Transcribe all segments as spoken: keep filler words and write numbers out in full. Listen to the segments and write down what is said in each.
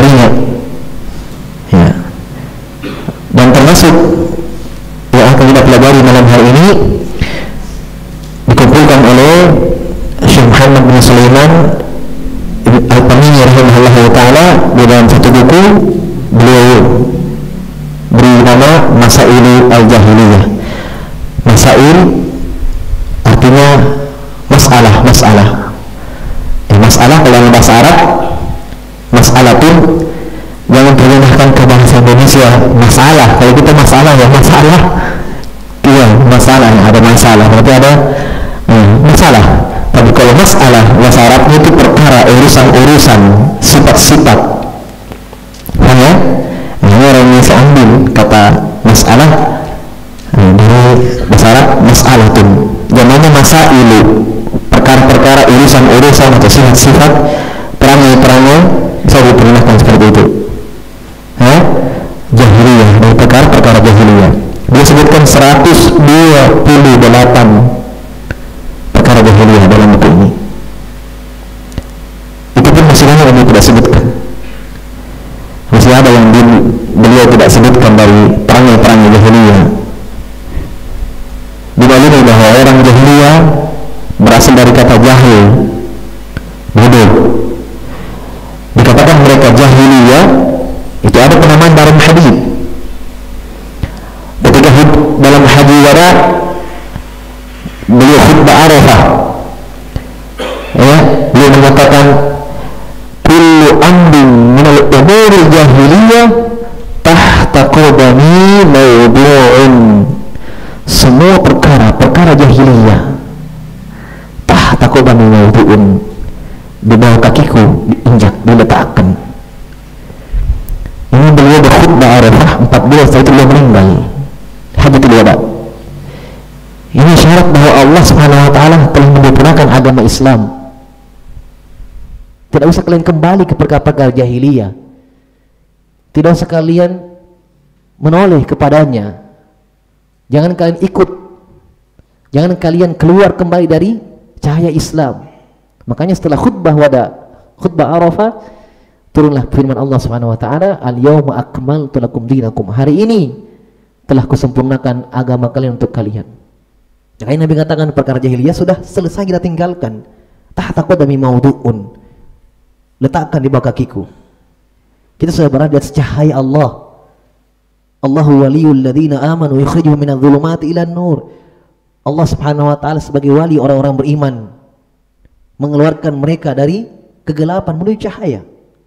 ingat. Ya. Dan termasuk yang akan kita pelajari malam hari ini dikumpulkan oleh Syekh Muhammad bin Sulaiman Al-Tamimi rahimahullah taala di dalam satu buku beliau beri nama Masail al-Jahiliyah. Masail artinya masalah, masalah. Ya, masalah kalau dalam bahasa Arab, masalah pun jangan terjemahkan ke bahasa Indonesia masalah. Kalau kita masalah ya masalah, iya masalah, ada masalah, berarti ada hmm, masalah. Tapi kalau masalah bahasa Arabnya itu perkara, urusan-urusan, sifat-sifat. Ya, ini orang Indonesia ambil kata masalah dari bahasa Arab masalah itu, namanya masailu, perkara-perkara, urusan-urusan atau sifat-sifat, perangai-perangai bisa dipergunakan seperti itu. Ya, jahiliyah, dari perkara-perkara jahiliyah. Dia sebutkan seratus dua puluh delapan perkara jahiliyah dalam buku ini. Itu pun masih banyak yang dia tidak sebutkan. Masih ada yang di, beliau tidak sebutkan dari perangai-perangai jahiliyah. Dimaklumi bahwa orang jahiliyah berasal dari kata jahil, bodoh. Dikatakan mereka jahiliyah, itu ada penamaan dalam hadis. Ketika dalam hadis wada beliau khutbah Arafah, ya, beliau mengatakan kullu amrin minal umuri jahiliyah tahta qadami mawdu'un. Semua perkara perkara jahiliyah tahta qadami mawdu'un, di bawah kakiku diinjak, diletakkan. Ini beliau berkhutbah Arafah empat belas setelah itu beliau meninggal, hajjatul wada. Ini syarat bahwa Allah Subhanahu wa taala telah menyempurnakan agama Islam. Tidak usah kalian kembali ke perkara-perkara jahiliyah. Tidak usah kalian menoleh kepadanya. Jangan kalian ikut. Jangan kalian keluar kembali dari cahaya Islam. Makanya setelah khutbah wada, khutbah Arafah, turunlah firman Allah Subhanahu wa taala, "Al-yauma akmaltu lakum dinakum." Hari ini telah kusempurnakan agama kalian untuk kalian. Jadi Nabi katakan perkara jahiliyah sudah selesai kita tinggalkan. Tahta qadami mawdu'un. Letakkan di bawah kakiku. Kita sudah berada di atas cahaya Allah. Allahu waliyul ladzina amanu yukhrijuhum minadh dhulumati ilan nur. Allah Subhanahu wa taala sebagai wali orang-orang beriman, mengeluarkan mereka dari kegelapan menuju cahaya.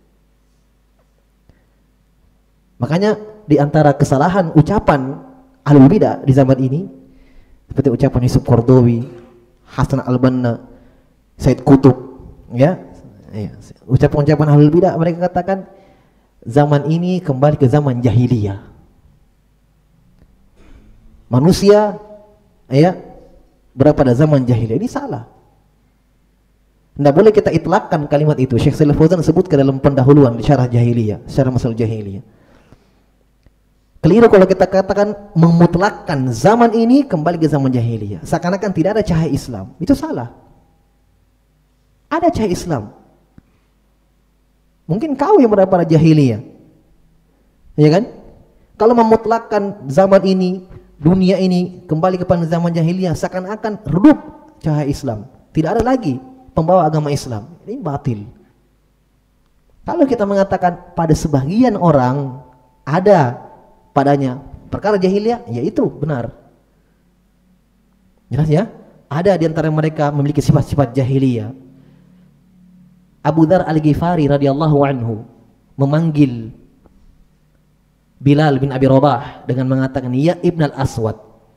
Makanya di antara kesalahan ucapan ahlul bidah di zaman ini, seperti ucapan Yusuf Qaradawi, Hasan al-Banna, Said Qutb, ya, ya. Ucapan-ucapan ahlul bidah, mereka katakan zaman ini kembali ke zaman jahiliyah. Manusia, ya, berada pada zaman jahiliyah. Ini salah. Tidak boleh kita itlakkan kalimat itu. Syekh Shalih Fauzan sebutkan dalam pendahuluan di syarah jahiliyah, syarah masalah jahiliyah. Keliru kalau kita katakan memutlakkan zaman ini kembali ke zaman jahiliyah, seakan-akan tidak ada cahaya Islam. Itu salah. Ada cahaya Islam. Mungkin kau yang berada pada jahiliyah, ya kan? Kalau memutlakkan zaman ini, dunia ini kembali kepada zaman jahiliyah, seakan-akan redup cahaya Islam. Tidak ada lagi pembawa agama Islam. Ini batil. Kalau kita mengatakan pada sebagian orang ada padanya perkara jahiliyah, ya itu benar. Jelas ya? Ada di antara mereka memiliki sifat-sifat jahiliyah. Abu Dzar Al-Ghifari radhiyallahu anhu memanggil Bilal bin Abi Rabah dengan mengatakan, "Ya Ibn al-Aswad."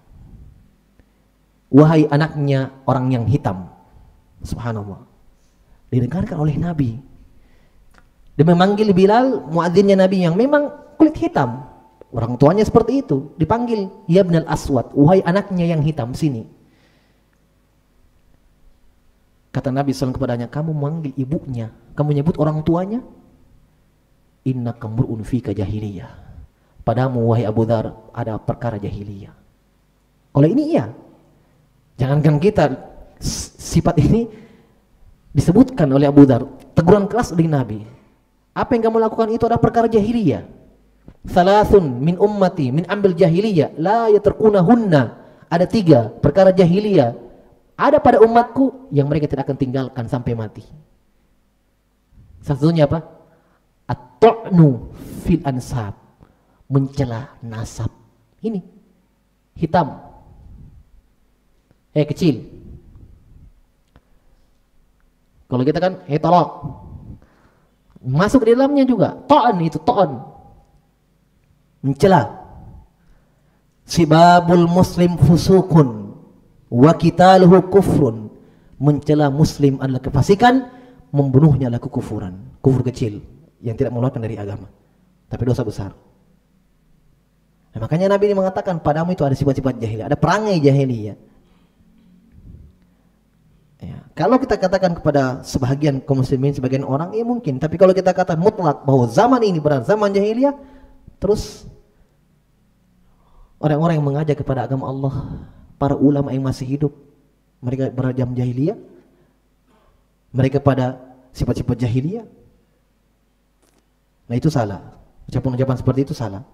Wahai anaknya orang yang hitam. Subhanallah. Didengarkan oleh Nabi. Dia memanggil Bilal, muadzinnya Nabi yang memang kulit hitam. Orang tuanya seperti itu, dipanggil, "Ya Ibn al-Aswad." Wahai anaknya yang hitam, sini. Kata Nabi shallallahu alaihi wasallam kepadanya, "Kamu memanggil ibunya, kamu menyebut orang tuanya? Innaka mur'un fika jahiliyah." Padamu wahai Abu Dzar ada perkara jahiliyah. Oleh ini iya. Jangankan kita, sifat ini disebutkan oleh Abu Dzar, teguran keras dari Nabi. Apa yang kamu lakukan itu adalah perkara jahiliyah. Salasun min ummati min ambil jahiliyah la yatarkunahunna. Ada tiga perkara jahiliyah ada pada umatku yang mereka tidak akan tinggalkan sampai mati. Satunya apa? At-tu'nu fil ansab, mencela nasab. Ini hitam, eh kecil. Kalau kita kan eh tolong masuk di dalamnya juga. To'an itu to'an, mencela. Sibabul muslim fusukun wa qitaluhu kufrun, mencela muslim adalah kefasikan, membunuhnya adalah kekufuran, kufur kecil yang tidak mengeluarkan dari agama, tapi dosa besar. Nah, makanya Nabi ini mengatakan padamu itu ada sifat-sifat jahiliyah, ada perangai jahiliyah. Ya, kalau kita katakan kepada sebahagian kaum muslimin, sebagian orang, ya mungkin. Tapi kalau kita katakan mutlak bahwa zaman ini benar zaman jahiliyah, terus orang-orang yang mengajak kepada agama Allah, para ulama yang masih hidup, mereka berajam jahiliyah, mereka pada sifat-sifat jahiliyah. Nah itu salah, ucapan-ucapan seperti itu salah.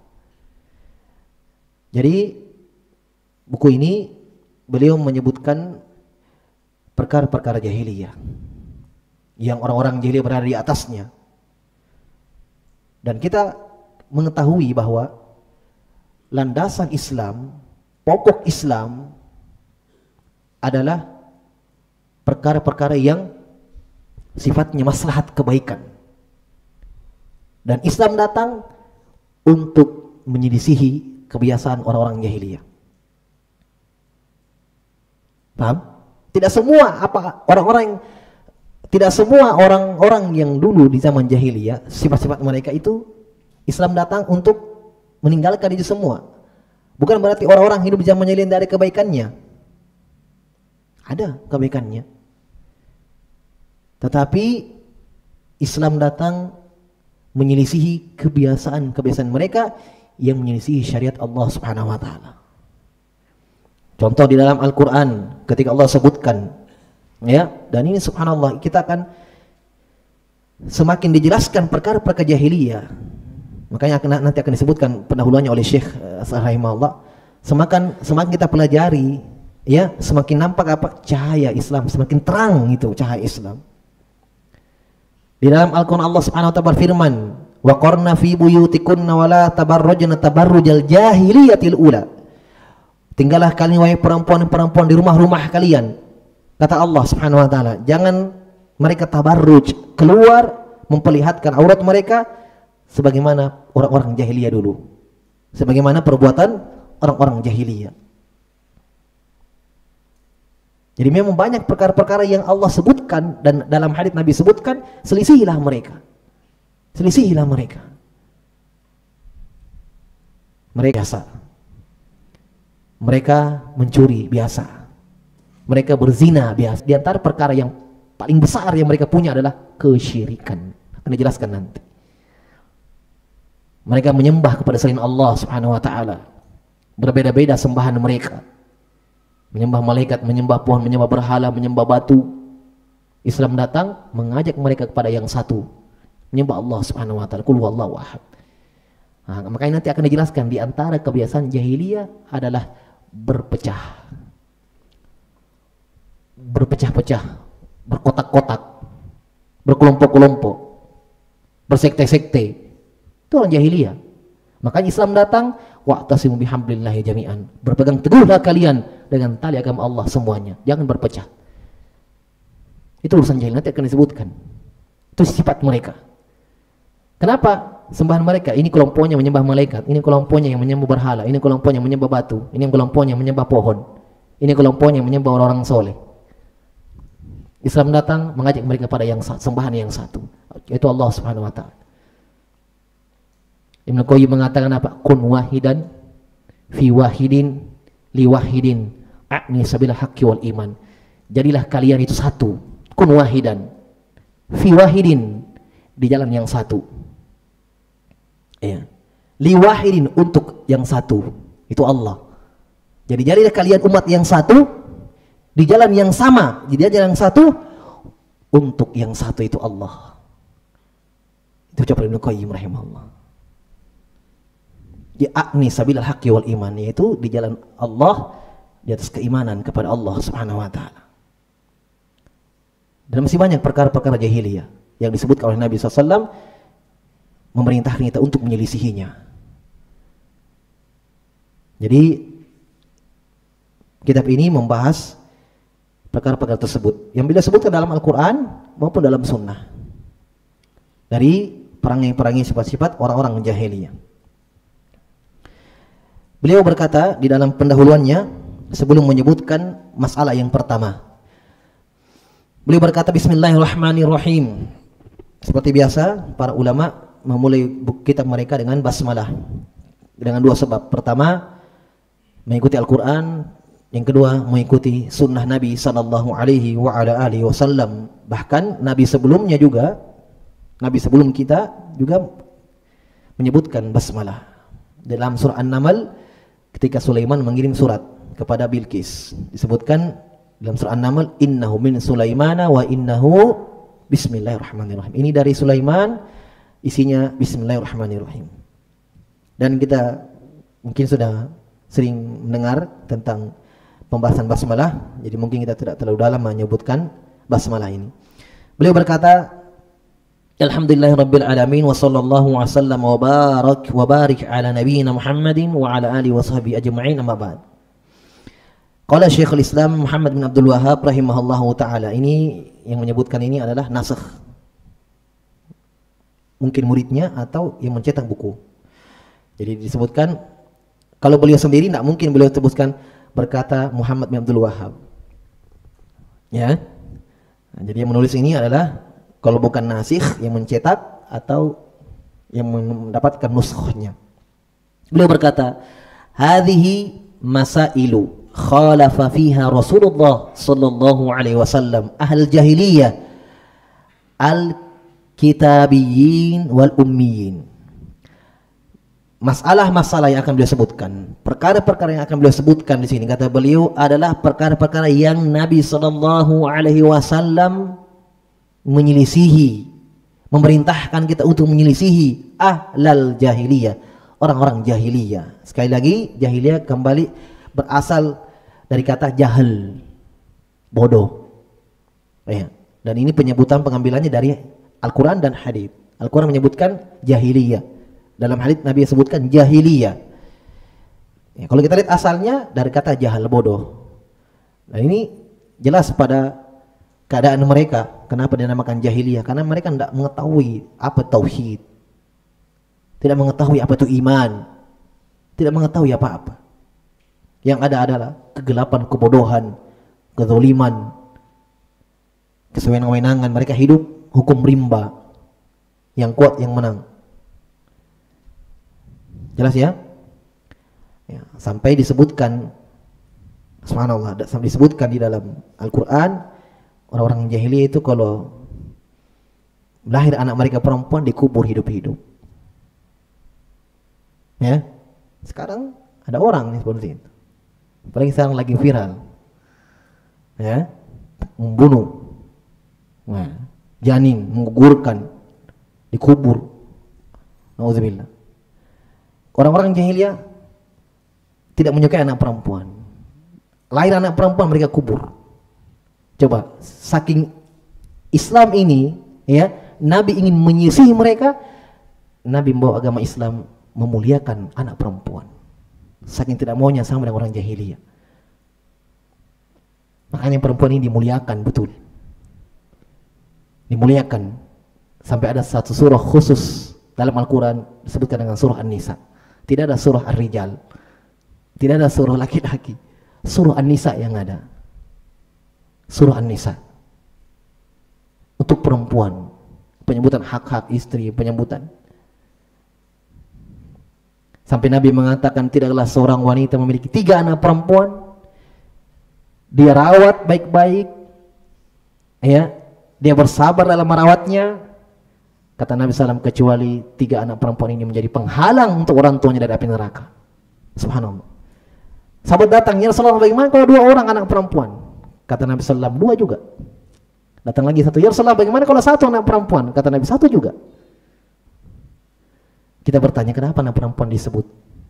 Jadi buku ini beliau menyebutkan perkara-perkara jahiliyah yang orang-orang jahiliyah berada di atasnya, dan kita mengetahui bahwa landasan Islam, pokok Islam adalah perkara-perkara yang sifatnya maslahat kebaikan, dan Islam datang untuk menyelisihi kebiasaan orang-orang jahiliyah. Paham? Tidak semua apa orang-orang, tidak semua orang-orang yang dulu di zaman jahiliyah sifat-sifat mereka itu Islam datang untuk meninggalkan itu semua. Bukan berarti orang-orang hidup di zaman jahiliyah tidak ada kebaikannya. Ada kebaikannya. Tetapi Islam datang menyelisihi kebiasaan-kebiasaan mereka yang menyelisihi syariat Allah Subhanahu wa taala. Contoh di dalam Al-Qur'an ketika Allah sebutkan, ya, dan ini subhanallah kita akan semakin dijelaskan perkara-perkara jahiliyah. Makanya akan, nanti akan disebutkan pendahuluannya oleh Syekh rahimahullah. Semakin semakin kita pelajari, ya, semakin nampak apa cahaya Islam, semakin terang itu cahaya Islam. Di dalam Al-Qur'an Allah Subhanahu wa taala berfirman, "Wa qarna fi buyutikunna wa la tabarrujna tabarrujal jahiliyatil ula." Tinggallah kalian wahai perempuan-perempuan di rumah-rumah kalian. Kata Allah Subhanahu wa taala, jangan mereka tabarruj, keluar memperlihatkan aurat mereka sebagaimana orang-orang jahiliyah dulu. Sebagaimana perbuatan orang-orang jahiliyah. Jadi memang banyak perkara-perkara yang Allah sebutkan dan dalam hadits Nabi sebutkan, selisihilah mereka. Selisihilah mereka. Mereka biasa. Mereka mencuri biasa. Mereka berzina biasa. Di antara perkara yang paling besar yang mereka punya adalah kesyirikan. Akan dijelaskan nanti. Mereka menyembah kepada selain Allah Subhanahu wa taala. Berbeda-beda sembahan mereka. Menyembah malaikat, menyembah pohon, menyembah berhala, menyembah batu. Islam datang mengajak mereka kepada yang satu, menyembah Allah Subhanahu wa taala. Qul huwallahu ahad. Nah, makanya nanti akan dijelaskan di antara kebiasaan jahiliyah adalah berpecah. Berpecah-pecah, berkotak-kotak, berkelompok-kelompok, bersekte-sekte. Itu orang jahiliyah. Makanya Islam datang, wa'tasimu bihablillahi jami'an. Berpegang teguhlah kalian dengan tali agama Allah semuanya. Jangan berpecah. Itu urusan jahil, nanti akan disebutkan. Itu sifat mereka. Kenapa? Sembahan mereka, ini kelompoknya menyembah malaikat, ini kelompoknya yang menyembah berhala, ini kelompoknya menyembah batu, ini kelompoknya menyembah pohon, ini kelompoknya menyembah orang-orang soleh. Islam datang mengajak mereka pada yang sembahan yang satu, yaitu Allah Subhanahu wa taala. Ibnu Qayyim mengatakan apa? Kun wahidan fi wahidin li wahidin a'ni sabil haqqi wal iman. Jadilah kalian itu satu. Kun wahidan fi wahidin, di jalan yang satu. Ya. Li wahidin, untuk yang satu, itu Allah. Jadi jadilah kalian umat yang satu di jalan yang sama, jadi jalan yang satu untuk yang satu, itu Allah. Itu Itu ucapan Ibnu Qayyim rahimahullah. Di akni sabilal haqqi wal iman, yaitu di jalan Allah, di atas keimanan kepada Allah Subhanahu wa taala. Dan masih banyak perkara-perkara jahiliyah yang disebutkan oleh Nabi shallallahu alaihi wasallam, memerintahkan kita untuk menyelisihinya. Jadi kitab ini membahas perkara-perkara tersebut yang bila sebutkan dalam Al-Quran maupun dalam Sunnah, dari perangai-perangai sifat-sifat orang-orang jahiliyah. Beliau berkata di dalam pendahuluannya sebelum menyebutkan masalah yang pertama, beliau berkata Bismillahirrahmanirrahim. Seperti biasa para ulama memulai kitab mereka dengan basmalah dengan dua sebab. Pertama, mengikuti Al-Quran. Yang kedua, mengikuti sunnah Nabi sallallahu alaihi wa ala alihi wasallam. Bahkan Nabi sebelumnya juga, Nabi sebelum kita juga menyebutkan basmalah. Dalam surah An-Naml, ketika Sulaiman mengirim surat kepada Bilqis, disebutkan dalam surah An-Naml, innahu min Sulaimana wa innahu bismillahirrahmanirrahim. Ini dari Sulaiman, isinya bismillahirrahmanirrahim. Dan kita mungkin sudah sering mendengar tentang pembahasan basmalah, jadi mungkin kita tidak terlalu dalam menyebutkan basmalah ini. Beliau berkata, Alhamdulillahirabbil alamin wa sallallahu wasallam wa barak wa barik ala nabiyyina Muhammadin wa ala alihi wa sahbihi ajma'in, amma ba'd. Qala Syekhul Islam Muhammad bin Abdul Wahhab rahimahullahu taala. Ini yang menyebutkan ini adalah nasakh. Mungkin muridnya atau yang mencetak buku. Jadi disebutkan, kalau beliau sendiri tidak mungkin beliau sebutkan berkata Muhammad bin Abdul Wahhab. Ya. Nah, jadi yang menulis ini adalah kalau bukan nasikh, yang mencetak atau yang mendapatkan nuskhahnya. Beliau berkata, hadhihi masailu khalafa fiha Rasulullah sallallahu alaihi wasallam ahl jahiliyah al-kitabiyyin wal ummiyin. Masalah-masalah yang akan beliau sebutkan, perkara-perkara yang akan beliau sebutkan di sini, kata beliau, adalah perkara-perkara yang Nabi sallallahu alaihi wasallam menyelisihi, memerintahkan kita untuk menyelisihi ahlal jahiliyah, orang-orang jahiliyah. Sekali lagi, jahiliyah kembali berasal dari kata jahil, bodoh. Ya. Dan ini penyebutan pengambilannya dari Al-Quran dan hadits. Al-Quran menyebutkan jahiliyah, dalam hadits Nabi sebutkan jahiliyah. Ya, kalau kita lihat asalnya dari kata jahil, bodoh. Nah ini jelas pada keadaan mereka. Kenapa dinamakan jahiliyah? Karena mereka tidak mengetahui apa tauhid, tidak mengetahui apa itu iman, tidak mengetahui apa-apa. Yang ada adalah kegelapan, kebodohan, kezaliman, kesewenang-wenangan. Mereka hidup hukum rimba, yang kuat yang menang. Jelas ya? Ya, sampai disebutkan, subhanallah, sampai disebutkan di dalam Al-Quran, orang-orang jahiliyah itu kalau lahir anak mereka perempuan dikubur hidup-hidup. Ya, sekarang ada orang nih seperti itu. Apalagi sekarang lagi viral, ya, membunuh, nah, janin, menggugurkan, dikubur. Nauzubillah. Orang-orang jahiliyah tidak menyukai anak perempuan. Lahir anak perempuan mereka kubur. Coba, saking Islam ini, ya, Nabi ingin menyisihi mereka, Nabi membawa agama Islam memuliakan anak perempuan. Saking tidak maunya sama dengan orang jahiliyah. Makanya perempuan ini dimuliakan betul. Dimuliakan. Sampai ada satu surah khusus dalam Al-Quran disebutkan dengan surah An-Nisa. Tidak ada surah Ar-Rijal. Tidak ada surah laki-laki. Surah An-Nisa yang ada. Surah An-Nisa untuk perempuan, penyebutan hak-hak istri, penyebutan. Sampai Nabi mengatakan tidaklah seorang wanita memiliki tiga anak perempuan, dia rawat baik-baik, ya, dia bersabar dalam merawatnya. Kata Nabi sallallahu alaihi wasallam, kecuali tiga anak perempuan ini menjadi penghalang untuk orang tuanya dari api neraka. Subhanallah. Sahabat datang, ya Rasulullah, bagaimana kalau dua orang anak perempuan? Kata Nabi sallallahu alaihi wasallam, dua juga. Datang lagi satu, ya Rasulullah, bagaimana kalau satu anak perempuan? Kata Nabi, satu juga. Kita bertanya kenapa anak perempuan disebut?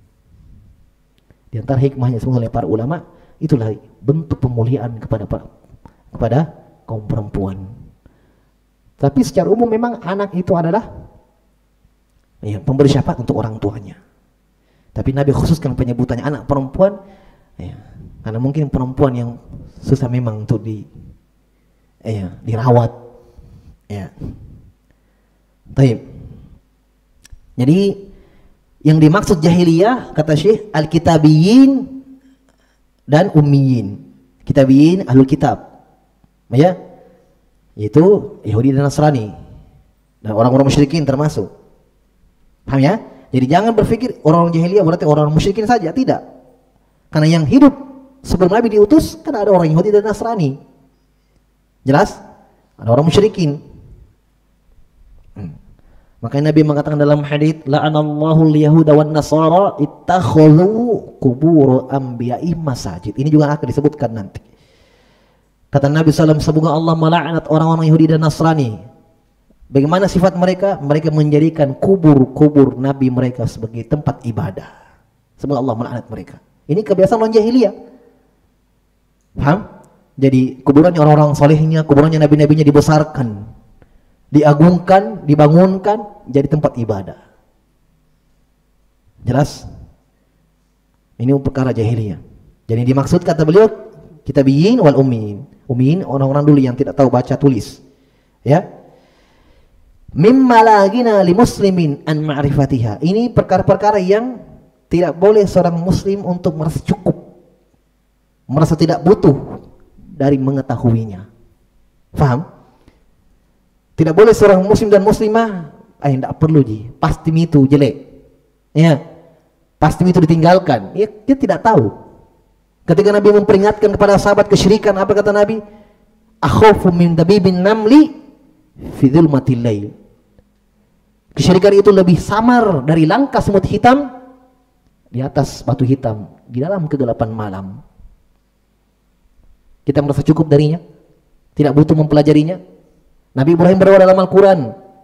Di antara hikmahnya semua oleh para ulama, itulah bentuk pemuliaan kepada kepada kaum perempuan. Tapi secara umum memang anak itu adalah ya, pemberi syafaat untuk orang tuanya. Tapi Nabi khususkan penyebutannya anak perempuan ya, karena mungkin perempuan yang susah memang untuk di ya, dirawat ya. Baik. Jadi yang dimaksud jahiliyah kata Syekh al-kitabiyin dan ummiyin. Kitabiyin ahlul kitab. Ya. Itu Yahudi dan Nasrani. Dan orang-orang musyrikin termasuk. Paham ya? Jadi jangan berpikir orang-orang jahiliyah berarti orang-orang musyrikin saja, tidak. Karena yang hidup sebelum Nabi diutus kan ada orang Yahudi dan Nasrani. Jelas? Ada orang musyrikin. Hmm. Makanya Nabi mengatakan dalam hadits, la'anallahu al-yahuda wan nasara ittakhadhu qubur anbiya'ihim masajid. Ini juga akan disebutkan nanti. Kata Nabi sallallahu alaihi wasallam, semoga Allah melaknat orang-orang Yahudi dan Nasrani. Bagaimana sifat mereka? Mereka menjadikan kubur-kubur nabi mereka sebagai tempat ibadah. Semoga Allah melaknat mereka. Ini kebiasaan orang jahiliyah. Paham? Jadi kuburannya orang-orang solehnya, kuburannya nabi-nabinya dibesarkan, diagungkan, dibangunkan jadi tempat ibadah. Jelas? Ini perkara jahiliyah. Jadi dimaksud kata beliau kitabiyin wal ummiyin. Ummiyin orang-orang dulu yang tidak tahu baca tulis. Ya. Mimma la ghina li muslimin an ma'rifatiha. Ini perkara-perkara yang tidak boleh seorang muslim untuk merasa cukup, merasa tidak butuh dari mengetahuinya. Faham? Tidak boleh seorang muslim dan muslimah, ah tidak perlu ji, pasti itu jelek. Ya. Pasti itu ditinggalkan. Ya, dia tidak tahu. Ketika Nabi memperingatkan kepada sahabat kesyirikan, apa kata Nabi? Akhafu min dabibin namli fi dzulmatil lail. Kesyirikan itu lebih samar dari langkah semut hitam di atas batu hitam di dalam kegelapan malam. Kita merasa cukup darinya, tidak butuh mempelajarinya. Nabi Ibrahim berdoa dalam Al-Quran,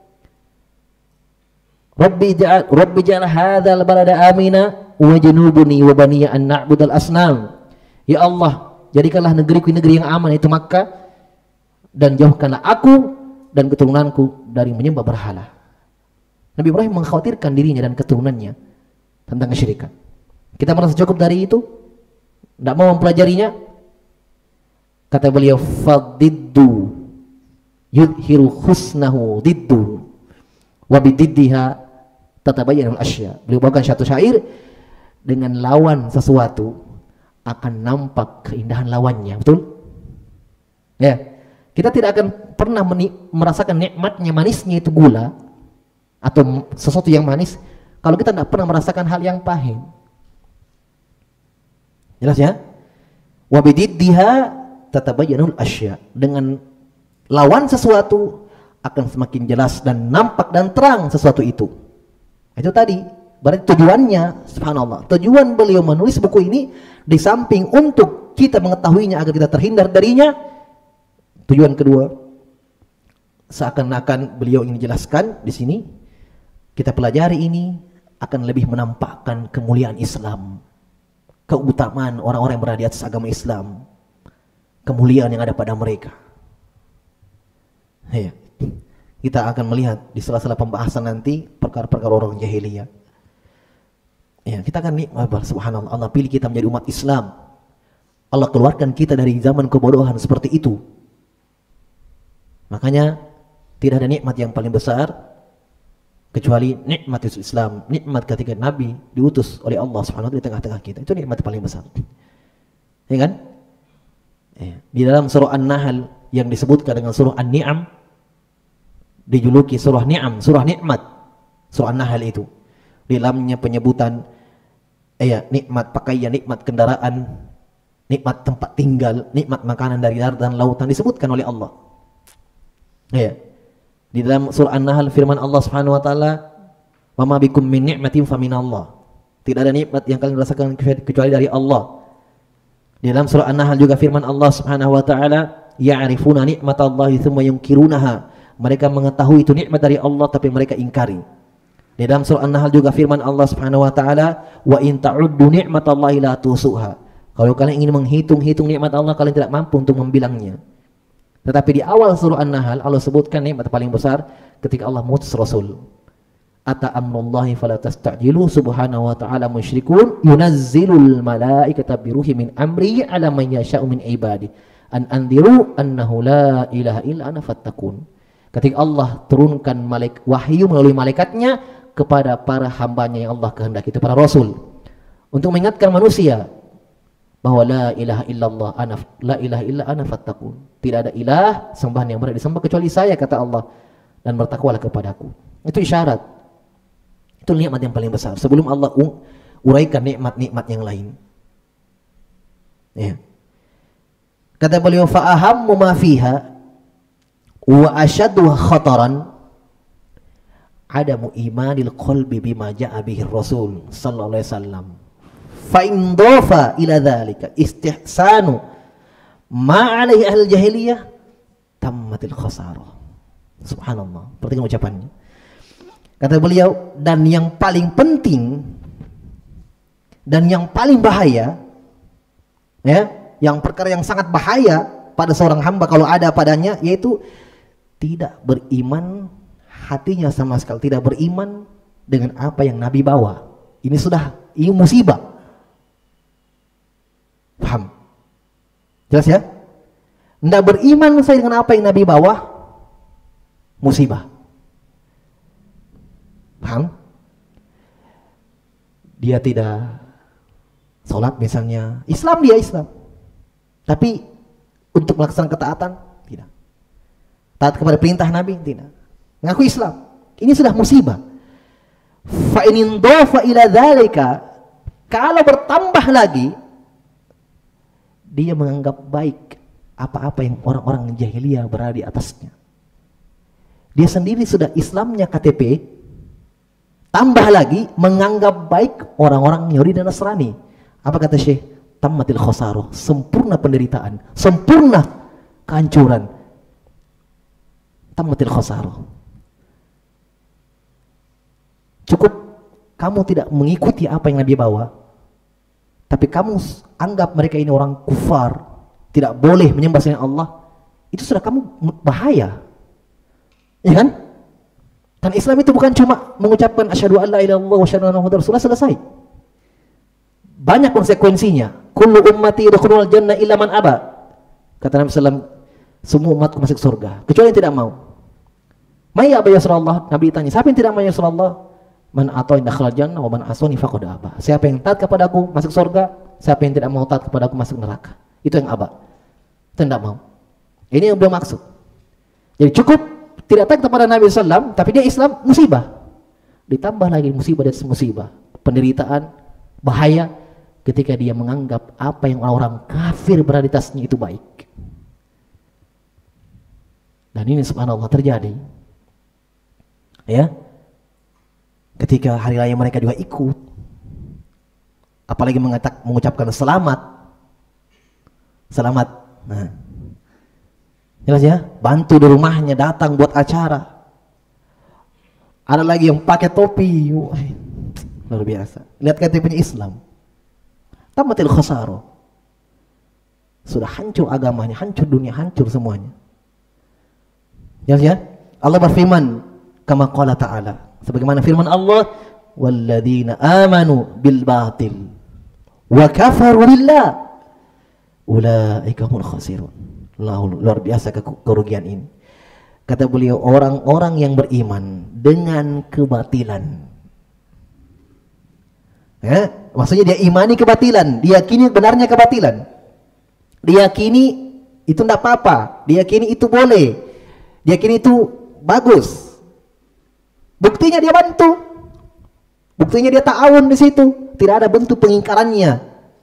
Rabbi ja'al Rabbi ja'al hadzal balada amina wajnubni wa baniya an na'budal asnam. Ya Allah, jadikanlah negeriku negeri yang aman, itu Makkah, dan jauhkanlah aku dan keturunanku dari menyembah berhala. Nabi Ibrahim mengkhawatirkan dirinya dan keturunannya tentang kesyirikan. Kita merasa cukup dari itu, tidak mau mempelajarinya. Kata beliau, fadiddu yudhiru husnahu diddu wa bididdiha tatabayyanul asya. Beliau bawakan satu syair, dengan lawan sesuatu akan nampak keindahan lawannya. Betul? Ya. Kita tidak akan pernah merasakan nikmatnya manisnya itu gula atau sesuatu yang manis kalau kita tidak pernah merasakan hal yang pahit. Jelas ya? Wa bididdiha tatabayyanul asya. Dengan lawan sesuatu akan semakin jelas dan nampak dan terang sesuatu itu. Itu tadi. Berarti tujuannya, subhanallah, tujuan beliau menulis buku ini di samping untuk kita mengetahuinya agar kita terhindar darinya, tujuan kedua, seakan-akan beliau ingin jelaskan di sini, kita pelajari ini akan lebih menampakkan kemuliaan Islam, keutamaan orang-orang yang berada di atas agama Islam, kemuliaan yang ada pada mereka. Ya. Kita akan melihat di sela-sela pembahasan nanti perkara-perkara orang jahiliyah. Ya, kita akan nikmat, subhanallah, Allah pilih kita menjadi umat Islam. Allah keluarkan kita dari zaman kebodohan seperti itu. Makanya tidak ada nikmat yang paling besar kecuali nikmat Islam, nikmat ketika Nabi diutus oleh Allah Subhanahu wa taala di tengah-tengah kita. Itu nikmat paling besar. Ya kan? Ya. Di dalam surah An-Nahl yang disebutkan dengan surah An-Ni'am, dijuluki surah Ni'am, surah nikmat. Surah An-Nahl itu di dalamnya penyebutan eh ya, nikmat pakaian, nikmat kendaraan, nikmat tempat tinggal, nikmat makanan dari darat dan lautan disebutkan oleh Allah. Ya. Di dalam surah An-Nahl firman Allah Subhanahu wa taala, "Wa ma bikum min ni'matin fa minallah." Tidak ada nikmat yang kalian rasakan kecuali dari Allah. Di dalam surah An-Nahl juga firman Allah Subhanahu wa taala, "Ya'rifuna ni'matallahi tsumma yunkirunaha." Mereka mengetahui itu nikmat dari Allah tapi mereka ingkari. Di dalam surah An-Nahl juga firman Allah Subhanahu wa taala, "Wa in ta'uddu ni'matallahi la tusuha." Kalau kalian ingin menghitung-hitung nikmat Allah, kalian tidak mampu untuk membilangnya. Tetapi di awal surah An-Nahl Allah sebutkan nikmat paling besar ketika Allah mengutus Rasul. Ata amrullahi fala tastajilu subhanahu wa ta'ala musyrikun yunazzilul malaikata biruhi min amri ala man yasha'u min ibadi an anziru annahu la ilaha illa ana fattaqun. Ketika Allah turunkan malaik wahyu melalui malaikatnya kepada para hambanya yang Allah kehendaki, itu para rasul, untuk mengingatkan manusia bahwa la ilaha illallah ana la ilaha illa ana fattaqun. Tidak ada ilah sembahan yang berhak disembah kecuali saya, kata Allah, dan bertakwalah kepadaku. Itu isyarat. Itu nikmat yang paling besar sebelum Allah uraikan nikmat-nikmat yang lain. Ya. Kata beliau, fa ahammu ma fiha wa ashaddu khataran adamu imanil qalbi bima ja'a bihi Rasul sallallahu alaihi wasallam. Fa in dhafa ila dzalika istihsanu ma alaihi ahli jahiliyah tammatil khasarah. Subhanallah. Perhatikan ucapannya. Kata beliau, dan yang paling penting dan yang paling bahaya, ya, yang perkara yang sangat bahaya pada seorang hamba kalau ada padanya, yaitu tidak beriman hatinya sama sekali, tidak beriman dengan apa yang Nabi bawa. Ini sudah, ini musibah. Paham? Jelas ya? Tidak beriman saya dengan apa yang Nabi bawa, musibah. Paham? Dia tidak sholat misalnya, Islam, dia Islam, tapi untuk melaksanakan ketaatan tidak, taat kepada perintah Nabi tidak, ngaku Islam. Ini sudah musibah. Fa in dhafa ila dzalika, kalau bertambah lagi dia menganggap baik apa-apa yang orang-orang jahiliyah berada di atasnya. Dia sendiri sudah Islamnya K T P, tambah lagi menganggap baik orang-orang Yahudi dan Nasrani. Apa kata Syekh? Tammatil khasarah, sempurna penderitaan, sempurna kehancuran. Tammatil khasarah. Cukup kamu tidak mengikuti apa yang Nabi bawa, tapi kamu anggap mereka ini orang kufar, tidak boleh menyembah selain Allah, itu sudah kamu bahaya, ya kan? Dan Islam itu bukan cuma mengucapkan asyhadu an la ilaha illallah wa asyhadu anna muhammadar rasulullah, selesai. Banyak konsekuensinya. Kullu ummati yadkhulul jannah illa man aba. Kata Nabi sallallahu alaihi wasallam, semua umatku masuk surga kecuali yang tidak mau. May aba ya Rasulullah? Nabi tanya, siapa yang tidak mau ya Rasulullah? Man ata'ani dakhala jannah wa man asani faqad aba. Siapa yang taat kepadaku masuk surga, siapa yang tidak mau taat kepadaku masuk neraka. Itu yang aba. Itu tidak mau. Ini yang beliau maksud. Jadi cukup tidak taat kepada Nabi sallallahu alaihi wasallam, tapi dia Islam, musibah. Ditambah lagi musibah dan musibah, penderitaan, bahaya ketika dia menganggap apa yang orang-orang kafir berada di atasnya itu baik. Dan ini subhanallah terjadi. Ya. Ketika hari raya mereka juga ikut. Apalagi mengatak, mengucapkan selamat. Selamat. Nah. Jelas ya? Bantu di rumahnya, datang buat acara. Ada lagi yang pakai topi. Luar biasa. Lihat K T P-nya Islam. Tamatil khasaro. Sudah hancur agamanya, hancur dunia, hancur semuanya. Jelas ya? Allah berfirman, kama qala ta'ala. Sebagaimana firman Allah, walladzina amanu bil batil wa kafaru billah ulaika humul khasirun. Luar biasa kerugian ini. Kata beliau, orang-orang yang beriman dengan kebatilan. Ya, maksudnya dia imani kebatilan, diyakini benarnya kebatilan, diyakini itu tidak apa-apa, diyakini itu boleh, diyakini itu bagus. Buktinya dia bantu, buktinya dia ta'awun di situ, tidak ada bentuk pengingkarannya.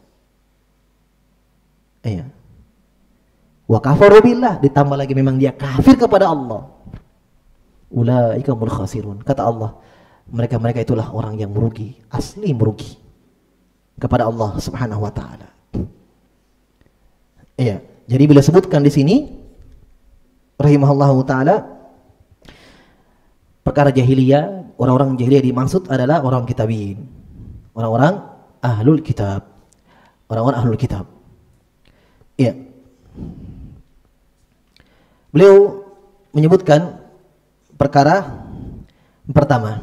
Iya. Wa kafaru billah, ditambah lagi memang dia kafir kepada Allah. Ulaika humul khasirun. Kata Allah, mereka-mereka itulah orang yang merugi, asli merugi kepada Allah Subhanahu wa taala. Iya, jadi bila sebutkan di sini rahimahullahu taala perkara jahiliyah orang-orang jahiliyah dimaksud adalah orang kitabiyin, orang-orang ahlul kitab, orang-orang ahlul kitab. Iya. Beliau menyebutkan perkara pertama.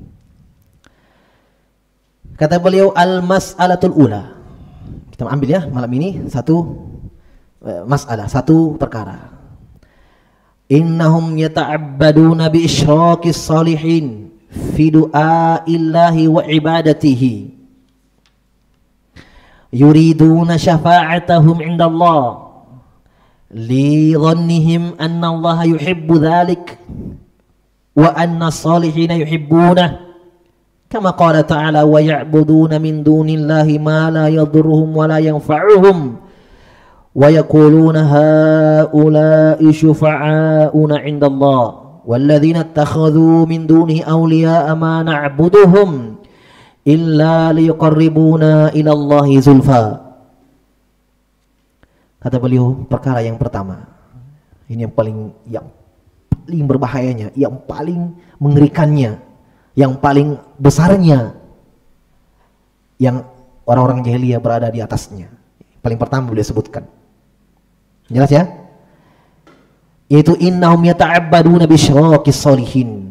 Kata beliau al-mas'alatul ula. Kita ambil ya malam ini satu masalah, satu perkara. Innahum yata'abbaduna bi isyraqis salihin fi du'aillahi wa ibadatihi. Yuriduna syafa'atahum 'inda Allah li dhannihim anna Allah yuhibbu dhalik wa anna as-salihina yuhibbunah. Kama qala ta'ala wa ya'buduna min dunillahi ma la yadurruhum wa la yanfa'uhum. Wa yaquluna haula'i syufa'auna 'inda Allah walladzina ittakhadhu min dunihi awliya'a ma na'buduhum illa liqarribuna ila Allahi zulfa. Kata beliau, perkara yang pertama, ini yang paling yang paling berbahayanya, yang paling mengerikannya, yang paling besarnya, yang orang-orang jahiliyah berada di atasnya. Paling pertama beliau sebutkan. Jelas ya? Yaitu innahum yata'abbaduna bisyiraqis sholihin.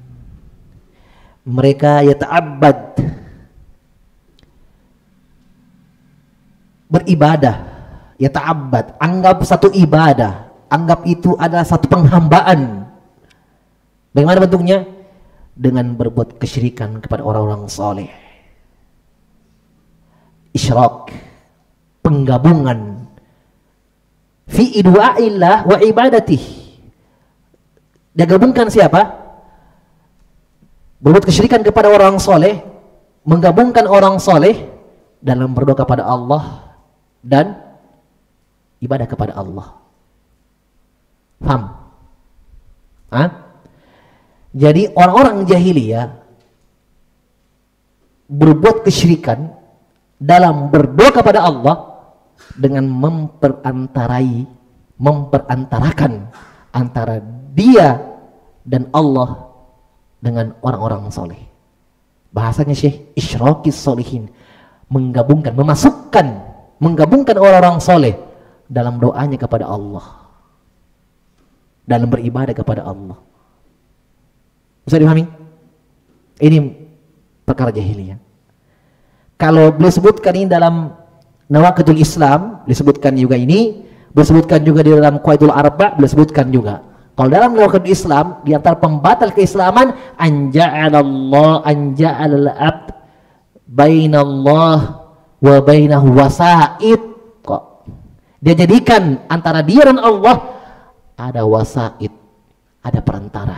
Mereka yata'abbad, beribadah, yata'abbad, anggap satu ibadah, anggap itu adalah satu penghambaan. Bagaimana bentuknya? Dengan berbuat kesyirikan kepada orang-orang soleh. Isyraq, penggabungan. Fi du'aillah wa ibadatih. Dia gabungkan siapa? Berbuat kesyirikan kepada orang soleh, menggabungkan orang soleh dalam berdoa kepada Allah dan ibadah kepada Allah. Paham? Hah? Jadi orang-orang jahiliyah berbuat kesyirikan dalam berdoa kepada Allah dengan memperantarai, memperantarakan antara dia dan Allah dengan orang-orang soleh. Bahasanya Syekh isyraqis sholihin, menggabungkan, memasukkan, menggabungkan orang-orang soleh dalam doanya kepada Allah, dalam beribadah kepada Allah. Bisa dipahami? Ini perkara jahiliyah. Kalau beliau sebutkan ini dalam Nawaqidul Islam, disebutkan juga ini, disebutkan juga di dalam Qaidul Arba, disebutkan juga. Kalau dalam Nawaqidul Islam, di antara pembatal keislaman, anja'alallah anja'alal abd bainallah wa bainahu wasa'id. Kok dia jadikan antara dia dan Allah ada wasa'id, ada perantara.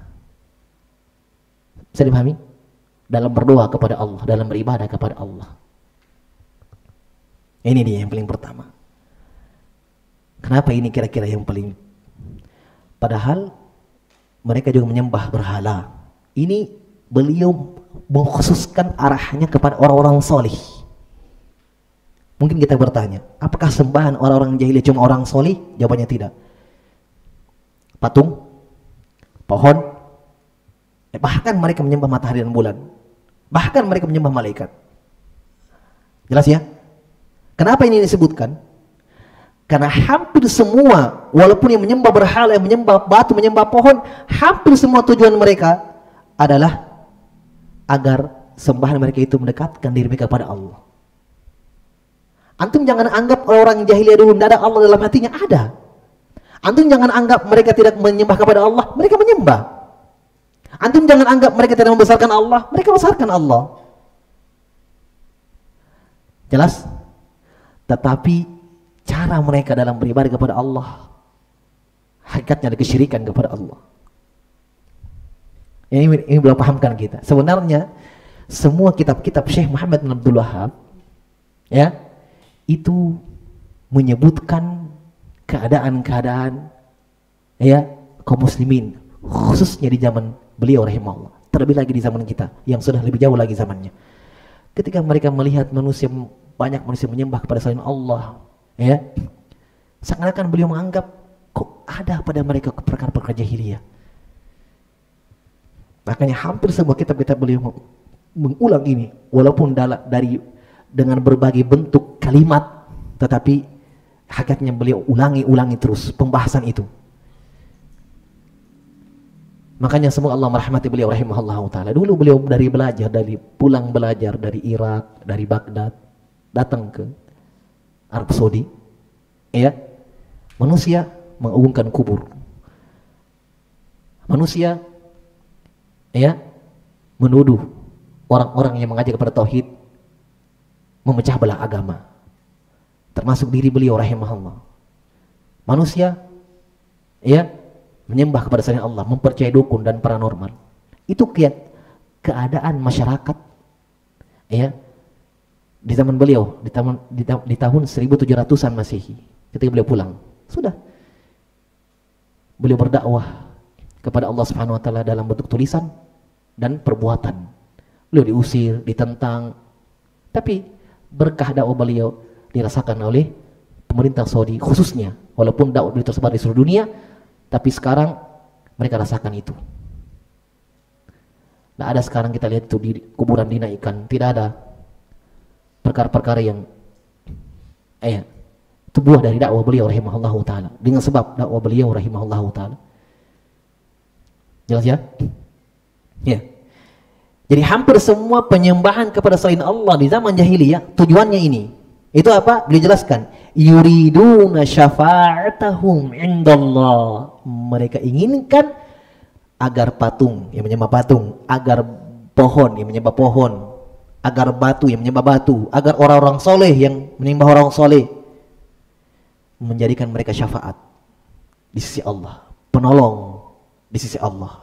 Bisa dipahami? Dalam berdoa kepada Allah, dalam beribadah kepada Allah. Ini dia yang paling pertama. Kenapa ini kira-kira yang paling? Padahal mereka juga menyembah berhala. Ini beliau mengkhususkan arahnya kepada orang-orang solih. Mungkin kita bertanya, apakah sembahan orang-orang jahiliyah cuma orang solih? Jawabannya tidak. Patung, pohon, bahkan mereka menyembah matahari dan bulan. Bahkan mereka menyembah malaikat. Jelas ya? Kenapa ini disebutkan? Karena hampir semua, walaupun yang menyembah berhala, yang menyembah batu, menyembah pohon, hampir semua tujuan mereka adalah agar sembahan mereka itu mendekatkan diri mereka kepada Allah. Antum jangan anggap orang jahiliyah dulu tidak ada Allah dalam hatinya, ada. Antum jangan anggap mereka tidak menyembah kepada Allah, mereka menyembah. Antum jangan anggap mereka tidak membesarkan Allah, mereka membesarkan Allah. Jelas? Tetapi cara mereka dalam beribadah kepada Allah, hakikatnya ada kesyirikan kepada Allah. Ini, ini belum pahamkan kita. Sebenarnya semua kitab-kitab Syekh Muhammad bin Abdul Wahab, ya, itu menyebutkan keadaan-keadaan, ya, kaum muslimin, khususnya di zaman beliau rahimahullah, terlebih lagi di zaman kita yang sudah lebih jauh lagi zamannya. Ketika mereka melihat manusia, banyak manusia menyembah kepada selain Allah, ya, seakan-akan beliau menganggap kok ada pada mereka perkara-perkara jahiliyah. Makanya hampir semua kitab-kitab beliau mengulang ini, walaupun dari dengan berbagai bentuk kalimat, tetapi hakikatnya beliau ulangi-ulangi terus pembahasan itu. Makanya semoga Allah merahmati beliau rahimahullah ta'ala. Dulu beliau dari belajar, dari pulang belajar dari Irak, dari Baghdad, datang ke Arab Saudi, ya, manusia mengagungkan kubur, manusia ya menuduh orang-orang yang mengajak kepada tauhid, memecah belah agama, termasuk diri beliau rahimahullah. Manusia ya menyembah kepada selain Allah, mempercayai dukun dan paranormal. Itu ke keadaan masyarakat ya di zaman beliau, di tahun di, ta di tahun seribu tujuh ratusan Masehi, ketika beliau pulang. Sudah beliau berdakwah kepada Allah Subhanahu wa taala dalam bentuk tulisan dan perbuatan. Beliau diusir, ditentang, tapi berkah dakwah beliau dirasakan oleh pemerintah Saudi khususnya. Walaupun dakwah beliau tersebar di seluruh dunia, tapi sekarang mereka rasakan itu. Tidak ada sekarang kita lihat itu di kuburan dinaikkan, tidak ada perkara-perkara yang eh itu buah dari dakwah beliau rahimahullah ta'ala, dengan sebab dakwah beliau rahimahullah ta'ala. Jelas ya? Ya. Jadi hampir semua penyembahan kepada selain Allah di zaman jahiliyah tujuannya ini. Itu apa? Beliau jelaskan, yuriduna syafa'atahum indallah. Mereka inginkan agar patung yang menyembah patung, agar pohon yang menyembah pohon, agar batu yang menyembah batu, agar orang-orang soleh yang menyembah orang soleh, menjadikan mereka syafaat di sisi Allah, penolong di sisi Allah.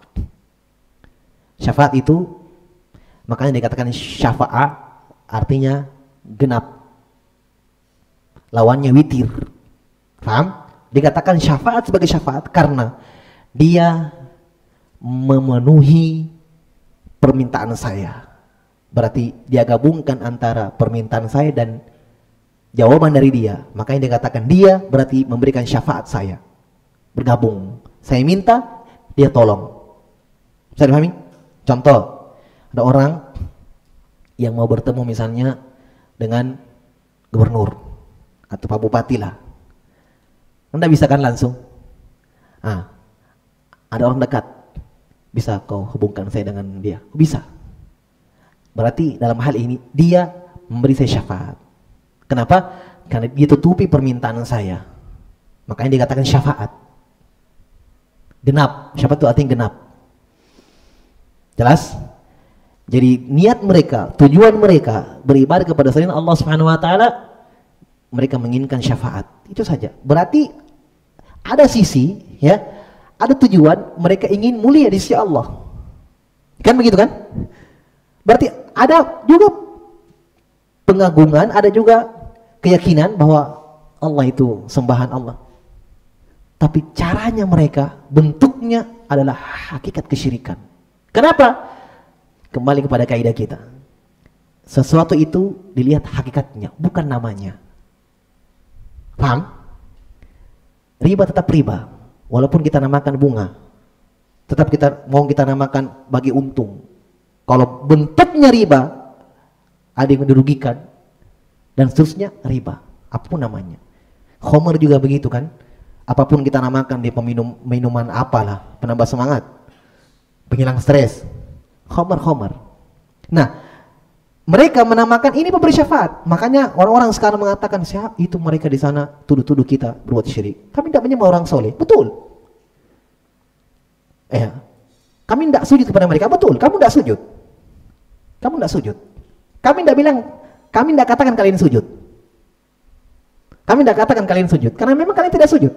Syafaat itu makanya dikatakan syafaat, artinya genap, lawannya witir. Paham? Dikatakan syafaat sebagai syafaat karena dia memenuhi permintaan saya. Berarti dia gabungkan antara permintaan saya dan jawaban dari dia. Makanya dikatakan dia berarti memberikan syafaat saya. Bergabung. Saya minta, dia tolong. Bisa dipahami? Contoh, ada orang yang mau bertemu misalnya dengan gubernur atau pak bupati lah. Anda bisa kan langsung? Ah, ada orang dekat, bisa kau hubungkan saya dengan dia? Bisa. Berarti dalam hal ini dia memberi saya syafaat. Kenapa? Karena dia tutupi permintaan saya. Makanya dikatakan syafaat. Genap. Syafaat itu artinya genap. Jelas? Jadi niat mereka, tujuan mereka beribadah kepada selain Allah Subhanahu wa taala, mereka menginginkan syafaat. Itu saja. Berarti ada sisi ya, ada tujuan mereka ingin mulia di sisi Allah. Kan begitu kan? Berarti ada juga pengagungan, ada juga keyakinan bahwa Allah itu sembahan Allah. Tapi caranya mereka, bentuknya adalah hakikat kesyirikan. Kenapa? Kembali kepada kaidah kita. Sesuatu itu dilihat hakikatnya, bukan namanya. Paham? Riba tetap riba, walaupun kita namakan bunga. Tetap kita mau kita namakan bagi untung. Kalau bentuknya riba, ada yang dirugikan, dan seterusnya riba, apapun namanya. Khomer juga begitu kan? Apapun kita namakan di peminum minuman apalah, penambah semangat, penghilang stres, khomer khomer. Nah, mereka menamakan ini pemberi syafaat. Makanya orang-orang sekarang mengatakan siapa itu mereka di sana tuduh-tuduh kita berbuat syirik. Kami tidak menyembah orang soleh, betul? Eh, kami tidak sujud kepada mereka, betul? Kamu tidak sujud. Kamu tidak sujud. Kami tidak bilang, kami tidak katakan kalian sujud. Kami tidak katakan kalian sujud, karena memang kalian tidak sujud.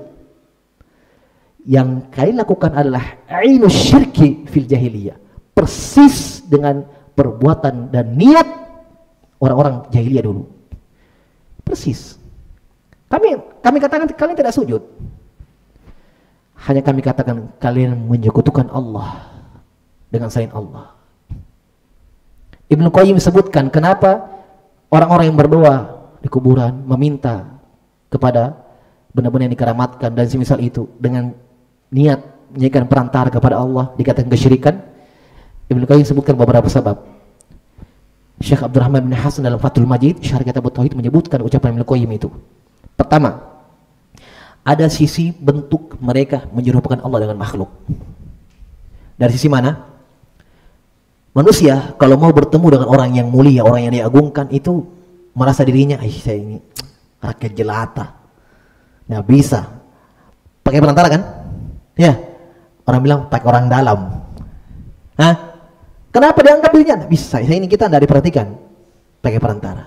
Yang kalian lakukan adalah ainus syirki fil jahiliyah, persis dengan perbuatan dan niat orang-orang jahiliyah dulu. Persis. Kami kami katakan kalian tidak sujud. Hanya kami katakan kalian menyekutukan Allah dengan selain Allah. Ibnu Qayyim sebutkan kenapa orang-orang yang berdoa di kuburan meminta kepada benda-benda yang dikeramatkan dan semisal itu dengan niat menjadikan perantara kepada Allah dikatakan kesyirikan. Ibnu Qayyim sebutkan beberapa sebab. Syekh Abdurrahman bin Hasan dalam Fathul Majid Syarh Kitab Tauhid menyebutkan ucapan Ibnu Qayyim itu. Pertama, ada sisi bentuk mereka menyerupakan Allah dengan makhluk. Dari sisi mana? Manusia kalau mau bertemu dengan orang yang mulia, orang yang diagungkan, itu merasa dirinya, "Ih, saya ini rakyat jelata, nggak bisa." Pakai perantara kan? Ya, orang bilang pakai orang dalam. Hah? Kenapa dianggap dirinya? Nggak bisa. Saya ini kita nggak diperhatikan. Pakai perantara.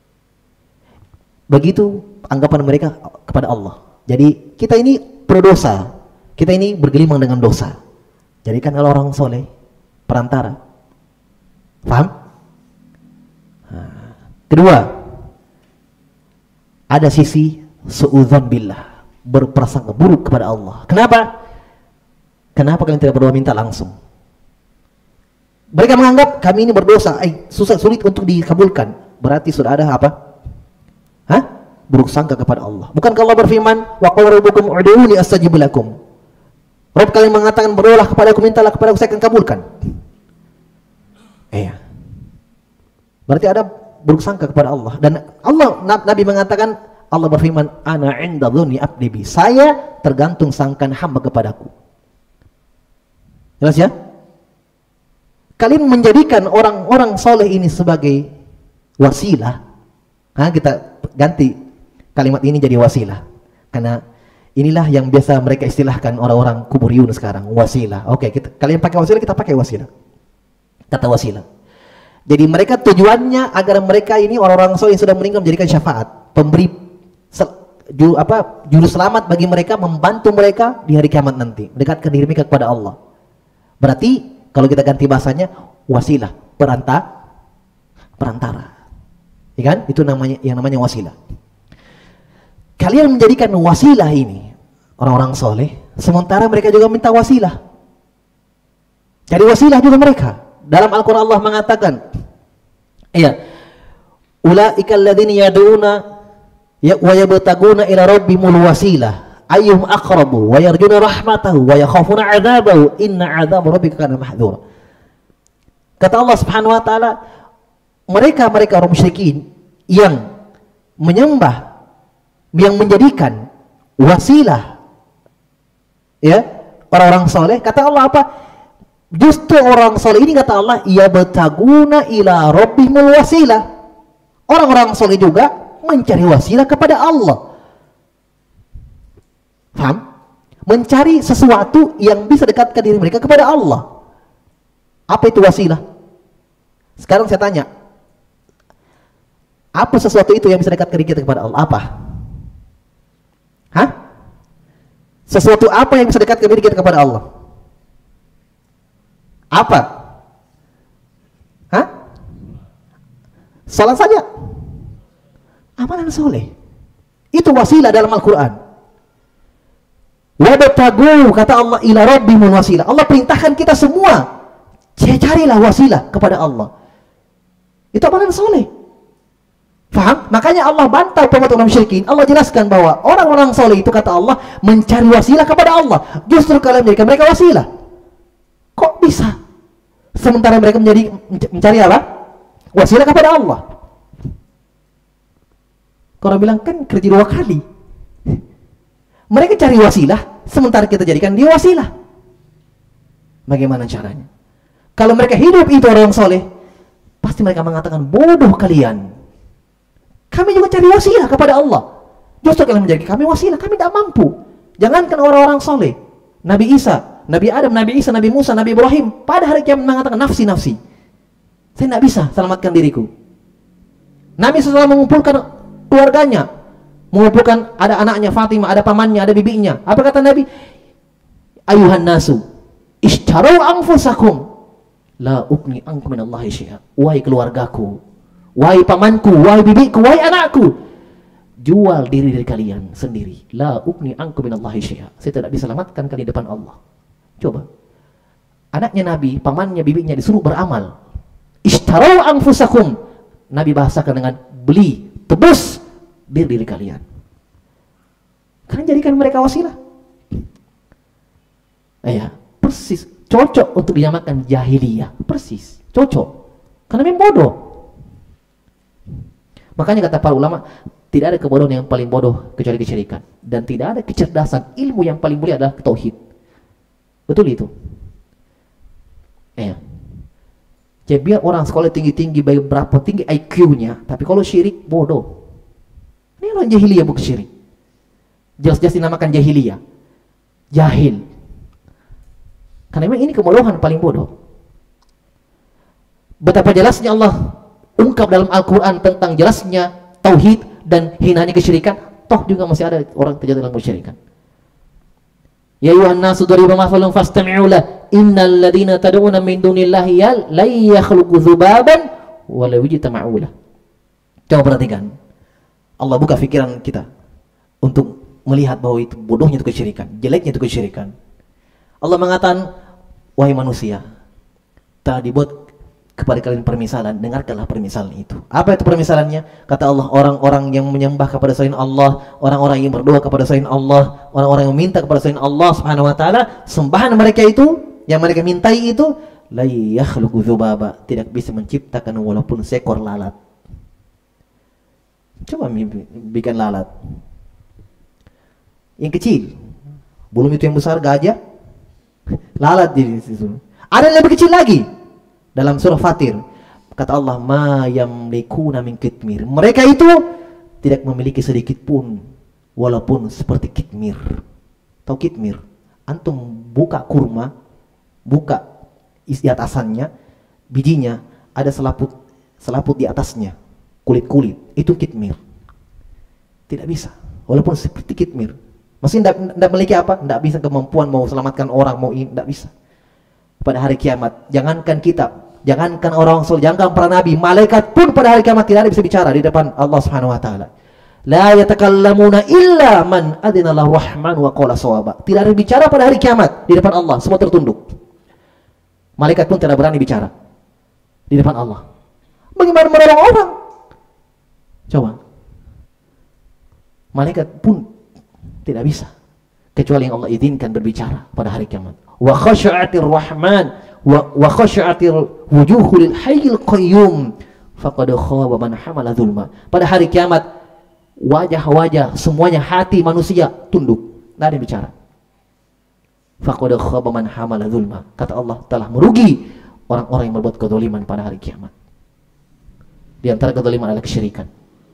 Begitu anggapan mereka kepada Allah. Jadi kita ini berdosa. Kita ini bergelimang dengan dosa. Jadi kan kalau orang soleh, perantara. Paham? Nah. Kedua, ada sisi suudzon billah, berprasangka buruk kepada Allah. Kenapa? Kenapa kalian tidak berdoa minta langsung? Mereka menganggap kami ini berdosa, eh, susah sulit untuk dikabulkan. Berarti sudah ada apa? Hah? Buruk sangka kepada Allah. Bukankah Allah berfirman, "Wa qala rabbukum ud'uuni astajib lakum." Rabb kalian mengatakan berdoalah kepadaku, mintalah kepadaku, saya akan kabulkan. Iya. Berarti ada buruk sangka kepada Allah. Dan Allah, Nabi mengatakan, Allah berfirman, "Ana 'inda dzunni 'abdi bi." Saya tergantung sangkaan hamba kepadaku. Jelas ya? Kalian menjadikan orang-orang soleh ini sebagai wasilah. Nah, kita ganti kalimat ini jadi wasilah. Karena inilah yang biasa mereka istilahkan orang-orang kuburiyun sekarang, wasilah. Oke, kita, kalian pakai wasilah, kita pakai wasilah. Kata wasilah. Jadi mereka tujuannya agar mereka ini orang-orang soleh yang sudah meninggal menjadikan syafaat, pemberi sel, ju, apa, juru selamat bagi mereka, membantu mereka di hari kiamat nanti, mendekatkan diri mereka kepada Allah. Berarti kalau kita ganti bahasanya, wasilah, perantara, perantara, ya kan? Itu namanya, yang namanya wasilah. Kalian menjadikan wasilah ini orang-orang soleh, sementara mereka juga minta wasilah. Jadi wasilah juga mereka. Dalam Al-Quran Allah mengatakan, iya, ulaika alladzina yad'una wa yabtaguna ila rabbihimul wasilah ayyuhum aqrabu wa yarjuna rahmatahu wa yakhafuna 'adzabahu inna 'adzaba rabbika kana mahdhura. Kata Allah Subhanahu wa taala, mereka-mereka orang musyrikin yang menyembah, yang menjadikan wasilah ya orang-orang soleh, kata Allah apa? Justru orang soleh ini, kata Allah, ia bertaguna ila rabbihimul wasilah. Orang-orang soleh juga mencari wasilah kepada Allah. Paham? Mencari sesuatu yang bisa dekatkan diri mereka kepada Allah. Apa itu wasilah? Sekarang saya tanya, apa sesuatu itu yang bisa dekatkan diri kita kepada Allah? Apa? Hah? Sesuatu apa yang bisa dekatkan diri kita kepada Allah? Apa? Hah? Salat saja. Amalan soleh. Itu wasilah dalam Al-Quran. Wabtagu, kata Allah, ila rabbihimul wasilah. Allah perintahkan kita semua, carilah wasilah kepada Allah. Itu amalan soleh. Faham? Makanya Allah bantah pemotongan musyrikin. Allah jelaskan bahwa orang-orang soleh itu, kata Allah, mencari wasilah kepada Allah. Justru kalian menjadikan mereka wasilah. Kok bisa? Sementara mereka menjadi mencari apa? Wasilah kepada Allah. Orang bilang kan kerja dua kali. Mereka cari wasilah, sementara kita jadikan dia wasilah. Bagaimana caranya? Kalau mereka hidup itu orang soleh, pasti mereka mengatakan, bodoh kalian. Kami juga cari wasilah kepada Allah. Justru kalian menjadi kami wasilah, kami tidak mampu. Jangankan orang-orang soleh, Nabi Isa, Nabi Adam, Nabi Isa, Nabi Musa, Nabi Ibrahim, pada hari kiamat mengatakan nafsi-nafsi. Saya tidak bisa selamatkan diriku. Nabi setelah mengumpulkan keluarganya, mengumpulkan ada anaknya Fatimah, ada pamannya, ada bibinya. Apa kata Nabi? Ayuhan nasu, ishtaru anfusakum, la ukni ankum minallahi syai'a. Wahai keluargaku, wahai pamanku, wahai bibiku, wahai anakku, jual diri dari kalian sendiri. La ukni ankum minallahi syai'a. Saya tidak bisa selamatkan kalian di depan Allah. Coba. Anaknya Nabi, pamannya, bibinya disuruh beramal. Ishtaru anfusakum. Nabi bahasakan dengan beli, tebus diri diri kalian. Kalian jadikan mereka wasilah. Ya, persis cocok untuk dinamakan jahiliyah, persis, cocok. Karena memang bodoh. Makanya kata para ulama, tidak ada kebodohan yang paling bodoh kecuali kesyirikan, dan tidak ada kecerdasan, ilmu yang paling mulia adalah tauhid. Betul itu. Eh. Jadi biar orang sekolah tinggi-tinggi, baik berapa tinggi I Q-nya, tapi kalau syirik bodoh. Ini orang jahiliyah, bukan syirik. Jelas-jelas dinamakan jahiliyah, jahil. Karena memang ini kebodohan paling bodoh. Betapa jelasnya Allah ungkap dalam Al-Quran tentang jelasnya tauhid dan hinanya kesyirikan, toh juga masih ada orang terjatuh dalam kesyirikan. Ya ayuhan nasu duriba mathalun fastami'u lah, innal ladzina tad'una min dunillahi la yakhluqu dzubaban wa law ijtama'u lah. Coba perhatikan. Allah buka pikiran kita untuk melihat bahwa itu bodohnya itu kesyirikan, jeleknya itu kesyirikan. Allah mengatakan, wahai manusia, telah dibuat kepada kalian permisalan, dengarkanlah permisalan itu. Apa itu permisalannya? Kata Allah, orang-orang yang menyembah kepada selain Allah, orang-orang yang berdoa kepada selain Allah, orang-orang yang meminta kepada selain Allah Subhanahu wa taala, sembahan mereka itu, yang mereka mintai itu, la yakhluqu dzubaba, tidak bisa menciptakan walaupun seekor lalat. Coba bikin lalat yang kecil, belum itu yang besar gajah, lalat di situ. Ada yang lebih kecil lagi. Dalam surah Fatir, kata Allah, ma yamlikuna min kitmir. Mereka itu tidak memiliki sedikit pun, walaupun seperti kitmir. Tahu kitmir? Antum buka kurma, buka isi atasannya, bijinya ada selaput, selaput di atasnya, kulit-kulit. Itu kitmir. Tidak bisa, walaupun seperti kitmir. Masih tidak memiliki apa? Tidak bisa kemampuan mau selamatkan orang, mau ini, tidak bisa. Pada hari kiamat, jangankan kita, jangankan orang soleh, jangankan para nabi, malaikat pun pada hari kiamat tidak ada bisa bicara di depan Allah Subhanahu wa taala. La yatakallamuna illa man adina lahu rahman wa qala shawaba. Tidak ada bicara pada hari kiamat di depan Allah, semua tertunduk. Malaikat pun tidak berani bicara di depan Allah. Bagaimana menolong orang? Coba. Malaikat pun tidak bisa kecuali yang Allah izinkan berbicara pada hari kiamat. Wa khasyatir rahman wa wa khasyatir wujuhul hayyul qayyum faqad khaba man hamala zulma. Pada hari kiamat wajah-wajah semuanya hati manusia tunduk, tidak ada yang bicara. Faqad khaba man hamala zulma. Kata Allah, telah merugi orang-orang yang berbuat kezaliman pada hari kiamat. Di antara kezaliman adalah kesyirikan.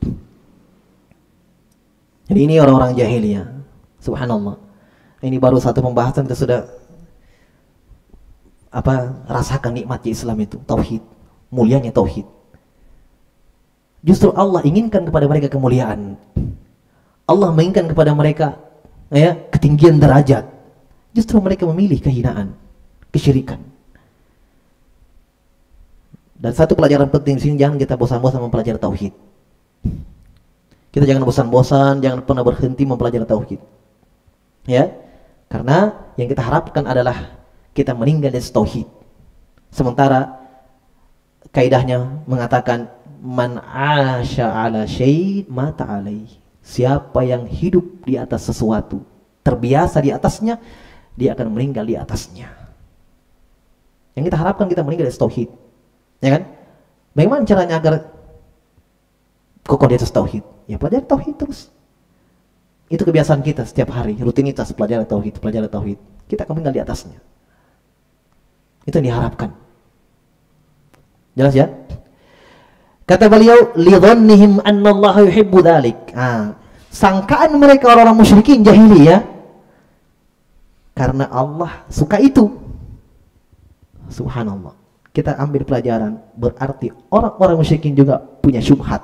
Jadi ini orang-orang jahiliyah. Subhanallah. Ini baru satu pembahasan, kita sudah apa rasakan nikmatnya Islam itu, tauhid, mulianya tauhid. Justru Allah inginkan kepada mereka kemuliaan. Allah menginginkan kepada mereka ya ketinggian derajat. Justru mereka memilih kehinaan, kesyirikan. Dan satu pelajaran penting di sini, jangan kita bosan-bosan mempelajari tauhid. Kita jangan bosan-bosan, jangan pernah berhenti mempelajari tauhid. Ya, karena yang kita harapkan adalah kita meninggal dari tauhid. Sementara kaidahnya mengatakan man asya ala syai' mata alaih. Siapa yang hidup di atas sesuatu, terbiasa di atasnya, dia akan meninggal di atasnya. Yang kita harapkan kita meninggal dari tauhid. Ya kan? Bagaimana caranya agar kokoh di atas tauhid? Ya pelajari tauhid terus. Itu kebiasaan kita setiap hari, rutinitas pelajari tauhid, pelajari tauhid. Kita akan tinggal di atasnya. Itu yang diharapkan. Jelas ya? Kata beliau, lidhannihim annallaha yuhibbu dzalik. Ah, sangkaan mereka orang-orang musyrikin jahiliyah karena Allah suka itu. Subhanallah. Kita ambil pelajaran, berarti orang-orang musyrikin juga punya syubhat.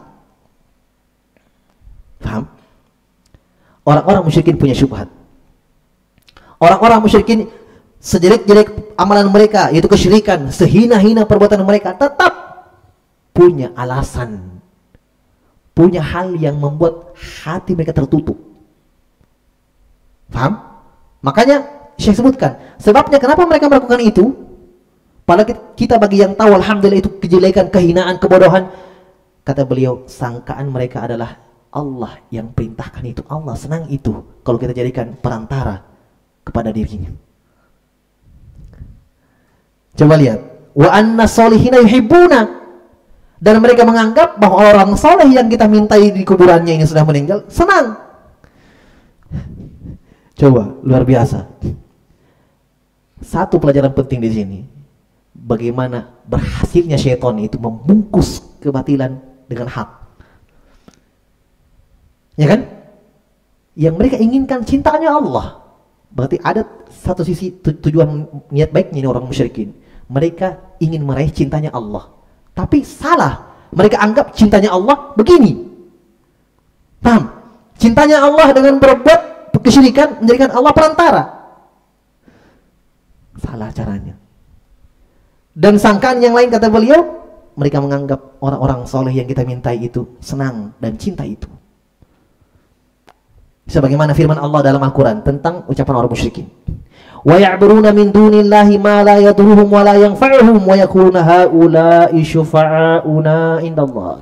Paham? Orang-orang musyrikin punya syubhat. Orang-orang musyrikin sejelek-jelek amalan mereka, yaitu kesyirikan, sehina-hina perbuatan mereka, tetap punya alasan, punya hal yang membuat hati mereka tertutup. Paham? Makanya Syekh sebutkan sebabnya kenapa mereka melakukan itu. Padahal kita bagi yang tahu alhamdulillah itu kejelekan, kehinaan, kebodohan. Kata beliau, sangkaan mereka adalah Allah yang perintahkan itu. Allah senang itu kalau kita jadikan perantara kepada dirinya. Coba lihat. Wa anna solihina yuhibbuna. Dan mereka menganggap bahwa orang soleh yang kita mintai di kuburannya ini sudah meninggal senang. Coba, luar biasa. Satu pelajaran penting di sini, bagaimana berhasilnya syaitan itu membungkus kebatilan dengan hak. Ya kan? Yang mereka inginkan cintanya Allah. Berarti ada satu sisi tu tujuan niat baiknya ini orang musyrikin. Mereka ingin meraih cintanya Allah. Tapi salah. Mereka anggap cintanya Allah begini. Paham? Cintanya Allah dengan berbuat kesyirikan menjadikan Allah perantara. Salah caranya. Dan sangkaan yang lain kata beliau, mereka menganggap orang-orang soleh yang kita mintai itu senang dan cinta itu. Sebagaimana firman Allah dalam Al-Quran tentang ucapan orang musyrikin. Wa ya'buruna min dunillahi ma la yadurruhum wa la yanfa'uhum wa yakuna haula'i syufa'auna indallah.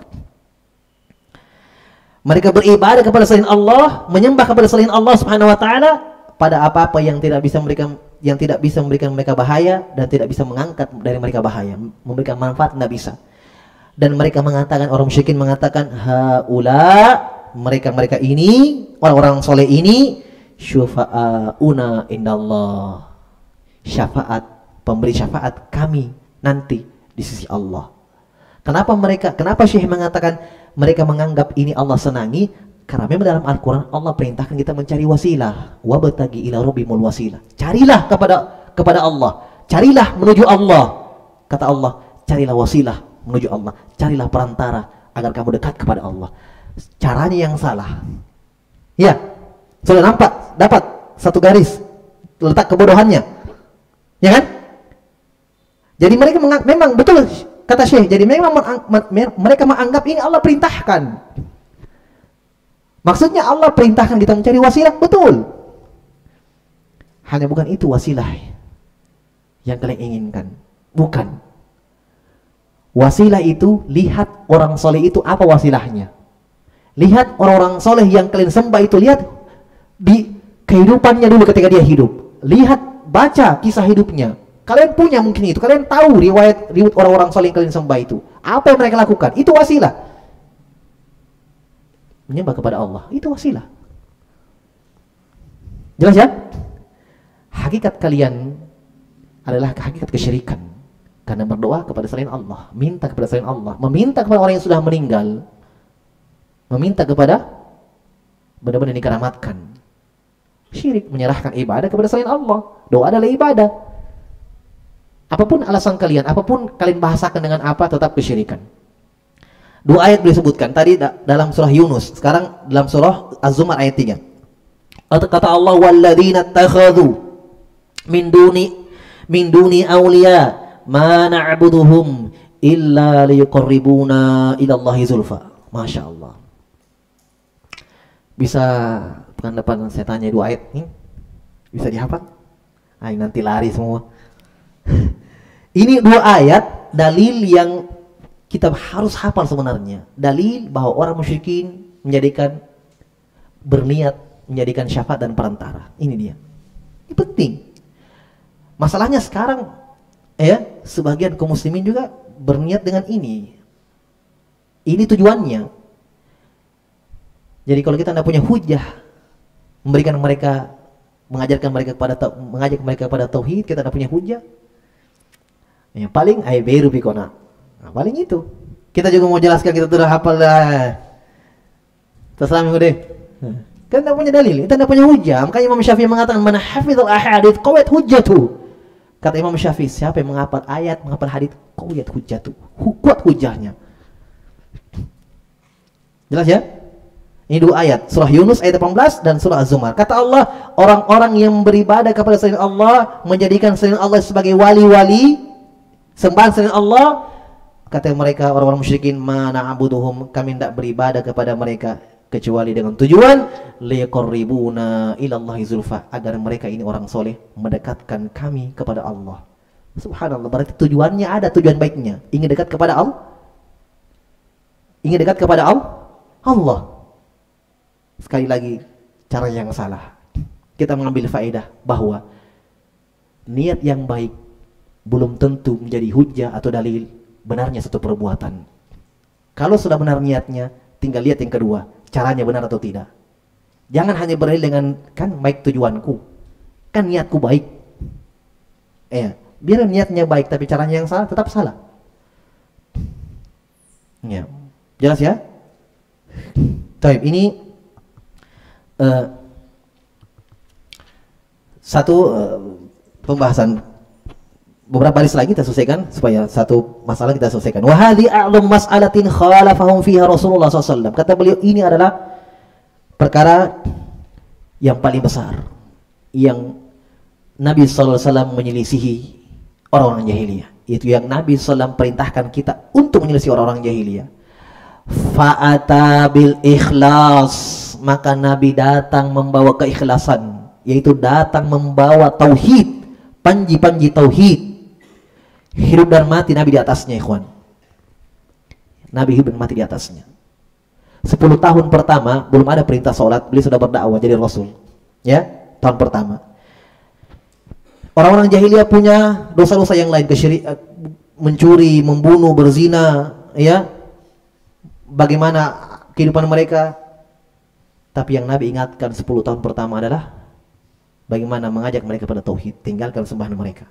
Mereka beribadah kepada selain Allah, menyembah kepada selain Allah Subhanahu wa taala pada apa-apa yang tidak bisa memberikan yang tidak bisa memberikan mereka bahaya dan tidak bisa mengangkat dari mereka bahaya, memberikan manfaat tidak bisa. Dan mereka mengatakan, orang musyrikin mengatakan, haula, mereka-mereka ini, orang-orang soleh ini, syufa'auna indallah, syafaat, pemberi syafaat kami nanti di sisi Allah. Kenapa mereka, kenapa Syekh mengatakan mereka menganggap ini Allah senangi? Karena memang dalam Al-Quran Allah perintahkan kita mencari wasilah. Wabtaghi ila rabbimul wasilah. Carilah kepada kepada Allah. Carilah menuju Allah. Kata Allah, carilah wasilah menuju Allah. Carilah perantara agar kamu dekat kepada Allah. Caranya yang salah. Ya, sudah nampak, dapat satu garis letak kebodohannya. Ya kan? Jadi mereka menganggap, memang betul kata Syekh, jadi memang mereka menganggap ini Allah perintahkan. Maksudnya Allah perintahkan kita mencari wasilah, betul. Hanya bukan itu wasilah yang kalian inginkan. Bukan. Wasilah itu, lihat orang soleh itu apa wasilahnya. Lihat orang-orang soleh yang kalian sembah itu, lihat di kehidupannya dulu ketika dia hidup. Lihat, baca kisah hidupnya. Kalian punya mungkin itu, kalian tahu riwayat riwayat orang-orang soleh yang kalian sembah itu. Apa yang mereka lakukan? Itu wasilah. Menyembah kepada Allah, itu wasilah. Jelas ya? Hakikat kalian adalah hakikat kesyirikan. Karena berdoa kepada selain Allah, minta kepada selain Allah, meminta kepada orang yang sudah meninggal, meminta kepada benar-benar dikeramatkan. Syirik, menyerahkan ibadah kepada selain Allah. Doa adalah ibadah. Apapun alasan kalian, apapun kalian bahasakan dengan apa, tetap kesyirikan. Dua ayat disebutkan tadi da dalam surah Yunus, sekarang dalam surah Az-Zumar ayat tiga. Kata Allah, walladzina takhadhu min duni min duni awliya ma na'buduhum illa liyuqarribuna ila Allahi zulfa. Masya Allah. Bisa pekan depan saya tanya dua ayat ini, bisa dihafal? Ah, nanti lari semua. Ini dua ayat dalil yang kita harus hafal sebenarnya. Dalil bahwa orang musyrikin menjadikan, berniat menjadikan syafaat dan perantara. Ini dia. Ini penting. Masalahnya sekarang ya, sebagian kaum muslimin juga berniat dengan ini. Ini tujuannya. Jadi kalau kita tidak punya hujah memberikan mereka, mengajarkan mereka kepada mengajak mereka kepada tauhid, kita tidak punya hujah. Yang paling ay beru bikona. Nah, paling itu. Kita juga mau jelaskan, kita sudah hafal dah. Terserah minggu deh. Kita tidak punya dalil, kita tidak punya hujah. Makanya Imam Syafi'i mengatakan, man hafizal ahadits qawiyat hujjatu. Kata Imam Syafi'i, siapa yang menghafal ayat, menghafal hadits, qawiyat hujjatu. Kuat hujahnya. Jelas ya? Ini dua ayat, surah Yunus ayat delapan belas dan surah Az-Zumar. Kata Allah, orang-orang yang beribadah kepada selain Allah, menjadikan selain Allah sebagai wali-wali, sembahan selain Allah, kata mereka orang-orang musyrikin, mana abuduhum, kami tidak beribadah kepada mereka kecuali dengan tujuan liqarribuna ilallahi zulfa, agar mereka ini orang soleh mendekatkan kami kepada Allah. Subhanallah, berarti tujuannya ada, tujuan baiknya, ingin dekat kepada Allah, ingin dekat kepada Allah. Allah. Sekali lagi, cara yang salah. Kita mengambil faedah bahwa niat yang baik belum tentu menjadi hujjah atau dalil benarnya satu perbuatan. Kalau sudah benar niatnya, tinggal lihat yang kedua, caranya benar atau tidak. Jangan hanya berdalil dengan, kan baik tujuanku, kan niatku baik. Ya, biar niatnya baik tapi caranya yang salah, tetap salah. Ya, jelas ya? Taib, ini uh, satu uh, pembahasan. Beberapa baris lagi kita selesaikan supaya satu masalah kita selesaikan. Wa hadhi a'lam mas'alatin khalafahum fiha Rasulullah sallallahu alaihi wasallam. Kata beliau, ini adalah perkara yang paling besar yang Nabi sallallahu alaihi wasallam menyelisihi orang-orang jahiliyah. Itu yang Nabi sallallahu alaihi wasallam perintahkan kita untuk menyelisihi orang-orang jahiliyah. Fa'ata bil ikhlas, maka Nabi datang membawa keikhlasan, yaitu datang membawa tauhid, panji-panji tauhid. Hidup dan mati Nabi di atasnya, ikhwan. Nabi hidup dan mati di atasnya. Sepuluh tahun pertama belum ada perintah sholat, beliau sudah berdakwah jadi Rasul. Ya, tahun pertama. Orang-orang jahiliyah punya dosa-dosa yang lain, kesyirik, mencuri, membunuh, berzina, ya. Bagaimana kehidupan mereka? Tapi yang Nabi ingatkan sepuluh tahun pertama adalah bagaimana mengajak mereka pada tauhid, tinggalkan sembahan mereka.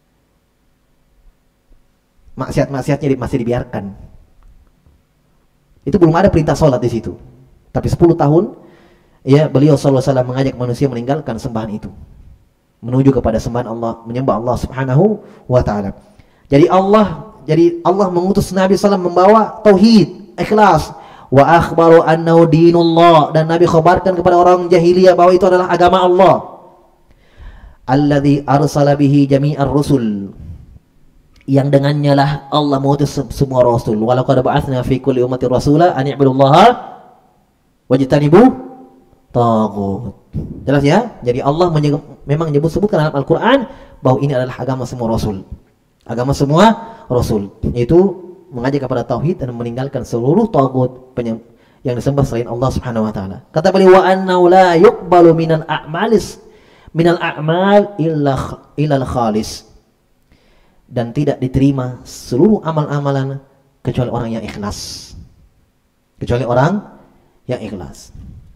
Maksiat-maksiatnya masih dibiarkan. Itu belum ada perintah sholat di situ. Tapi sepuluh tahun, ya, beliau sallallahu alaihi wasallam mengajak manusia meninggalkan sembahan itu, menuju kepada sembahan Allah, menyembah Allah Subhanahu wa taala. Jadi Allah, jadi Allah mengutus Nabi sallallahu alaihi wasallam membawa tauhid, ikhlas. Wa akhbaru annahu dinullah, dan Nabi khabarkan kepada orang jahiliyah bahwa itu adalah agama Allah. Alladzi arsala bihi jami'ar rusul, yang dengannya lah Allah mengutus semua rasul. Walau qad ba'atsna fi kulli ummatin rasula an i'budullaha wajtanibu taghut. Jelas ya? Jadi Allah memang menyebut sebutkan dalam Al-Qur'an bahwa ini adalah agama semua rasul. Agama semua rasul, yaitu mengajak kepada tauhid dan meninggalkan seluruh taghut yang disembah selain Allah Subhanahu wa taala. Kata beliau, wa annahu la yuqbalu minal a'malis minal a'mal illa ilal khalis, dan tidak diterima seluruh amal-amalan kecuali orang yang ikhlas. Kecuali orang yang ikhlas.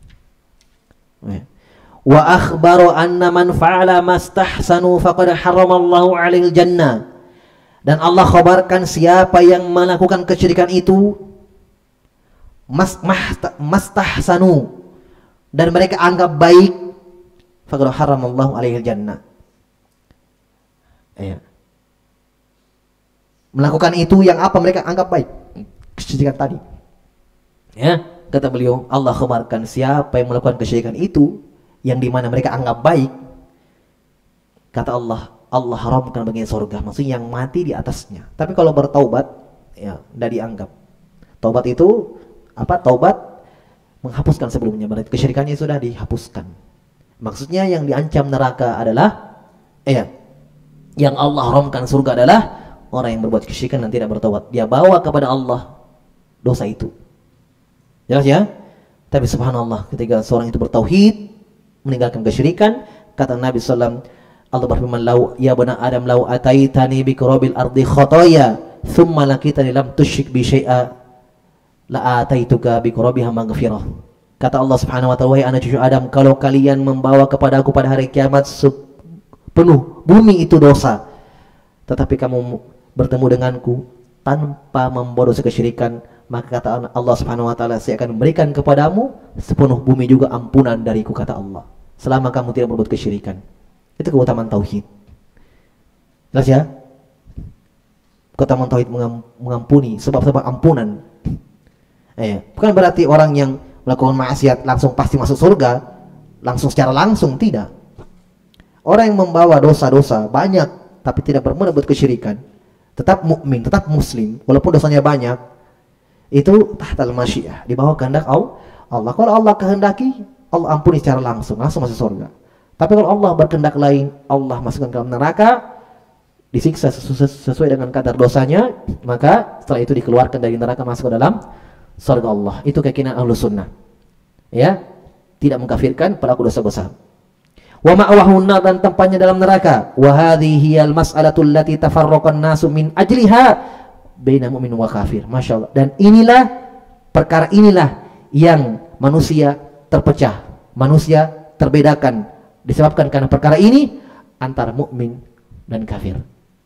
Wa akhbaru anna man fa'ala mastahsanu faqad haramallahu 'alaihil jannah, dan Allah khabarkan siapa yang melakukan kesyirikan itu mas mastahsanu, dan mereka anggap baik, faqad haramallahu 'alaihil jannah. Ya. Melakukan itu yang apa mereka anggap baik, kesyirikan tadi. Ya, kata beliau, Allah khabarkan siapa yang melakukan kesyirikan itu yang dimana mereka anggap baik, kata Allah, Allah haramkan baginya surga, maksudnya yang mati di atasnya. Tapi kalau bertaubat, ya, tidak dianggap. Taubat itu apa? Taubat menghapuskan sebelumnya, berarti kesyirikannya sudah dihapuskan. Maksudnya yang diancam neraka adalah, ya, yang Allah haramkan surga adalah orang yang berbuat kesyirikan dan tidak bertaubat. Dia bawa kepada Allah dosa itu. Jelas ya? Tapi subhanallah, ketika seorang itu bertauhid, meninggalkan kesyirikan, kata Nabi sallallahu alaihi wasallam, Allah berfirman, "Lau ya bani Adam lau ataitani bi qurabil ardi khotoya, thumma lakitani lam tusyrik bi syai'a, la ataituka bi qurabiha maghfirah." Kata Allah Subhanahu wa taala, "Wahai anak cucu Adam, kalau kalian membawa kepada aku pada hari kiamat penuh bumi itu dosa, tetapi kamu bertemu denganku tanpa membawa dosa kesyirikan, maka kata Allah Subhanahu wa taala, saya akan memberikan kepadamu sepenuh bumi juga ampunan dariku," kata Allah, selama kamu tidak berbuat kesyirikan. Itu keutamaan tauhid. Jelas ya? Keutamaan tauhid mengampuni, sebab-sebab ampunan. Eh, bukan berarti orang yang melakukan maksiat langsung pasti masuk surga, langsung secara langsung, tidak. Orang yang membawa dosa-dosa banyak tapi tidak berbuat kesyirikan, tetap mukmin, tetap muslim, walaupun dosanya banyak, itu tahtal masyiah, di bawah kehendak Allah. Kalau Allah kehendaki, Allah ampuni secara langsung, langsung masuk surga. Tapi kalau Allah berkehendak lain, Allah masukkan ke dalam neraka, disiksa sesuai dengan kadar dosanya, maka setelah itu dikeluarkan dari neraka, masuk ke dalam surga Allah. Itu keyakinan Ahlus Sunnah. Ya, tidak mengkafirkan pelaku dosa besar. Wa ma'wahun nar, dan tempatnya dalam neraka. Wa hadhihi al mas'alatul lati tafarraqan nasu min ajliha baina mu'min wa kafir. Masya Allah. Dan inilah perkara inilah yang manusia terpecah, manusia terbedakan, disebabkan karena perkara ini antara mukmin dan kafir.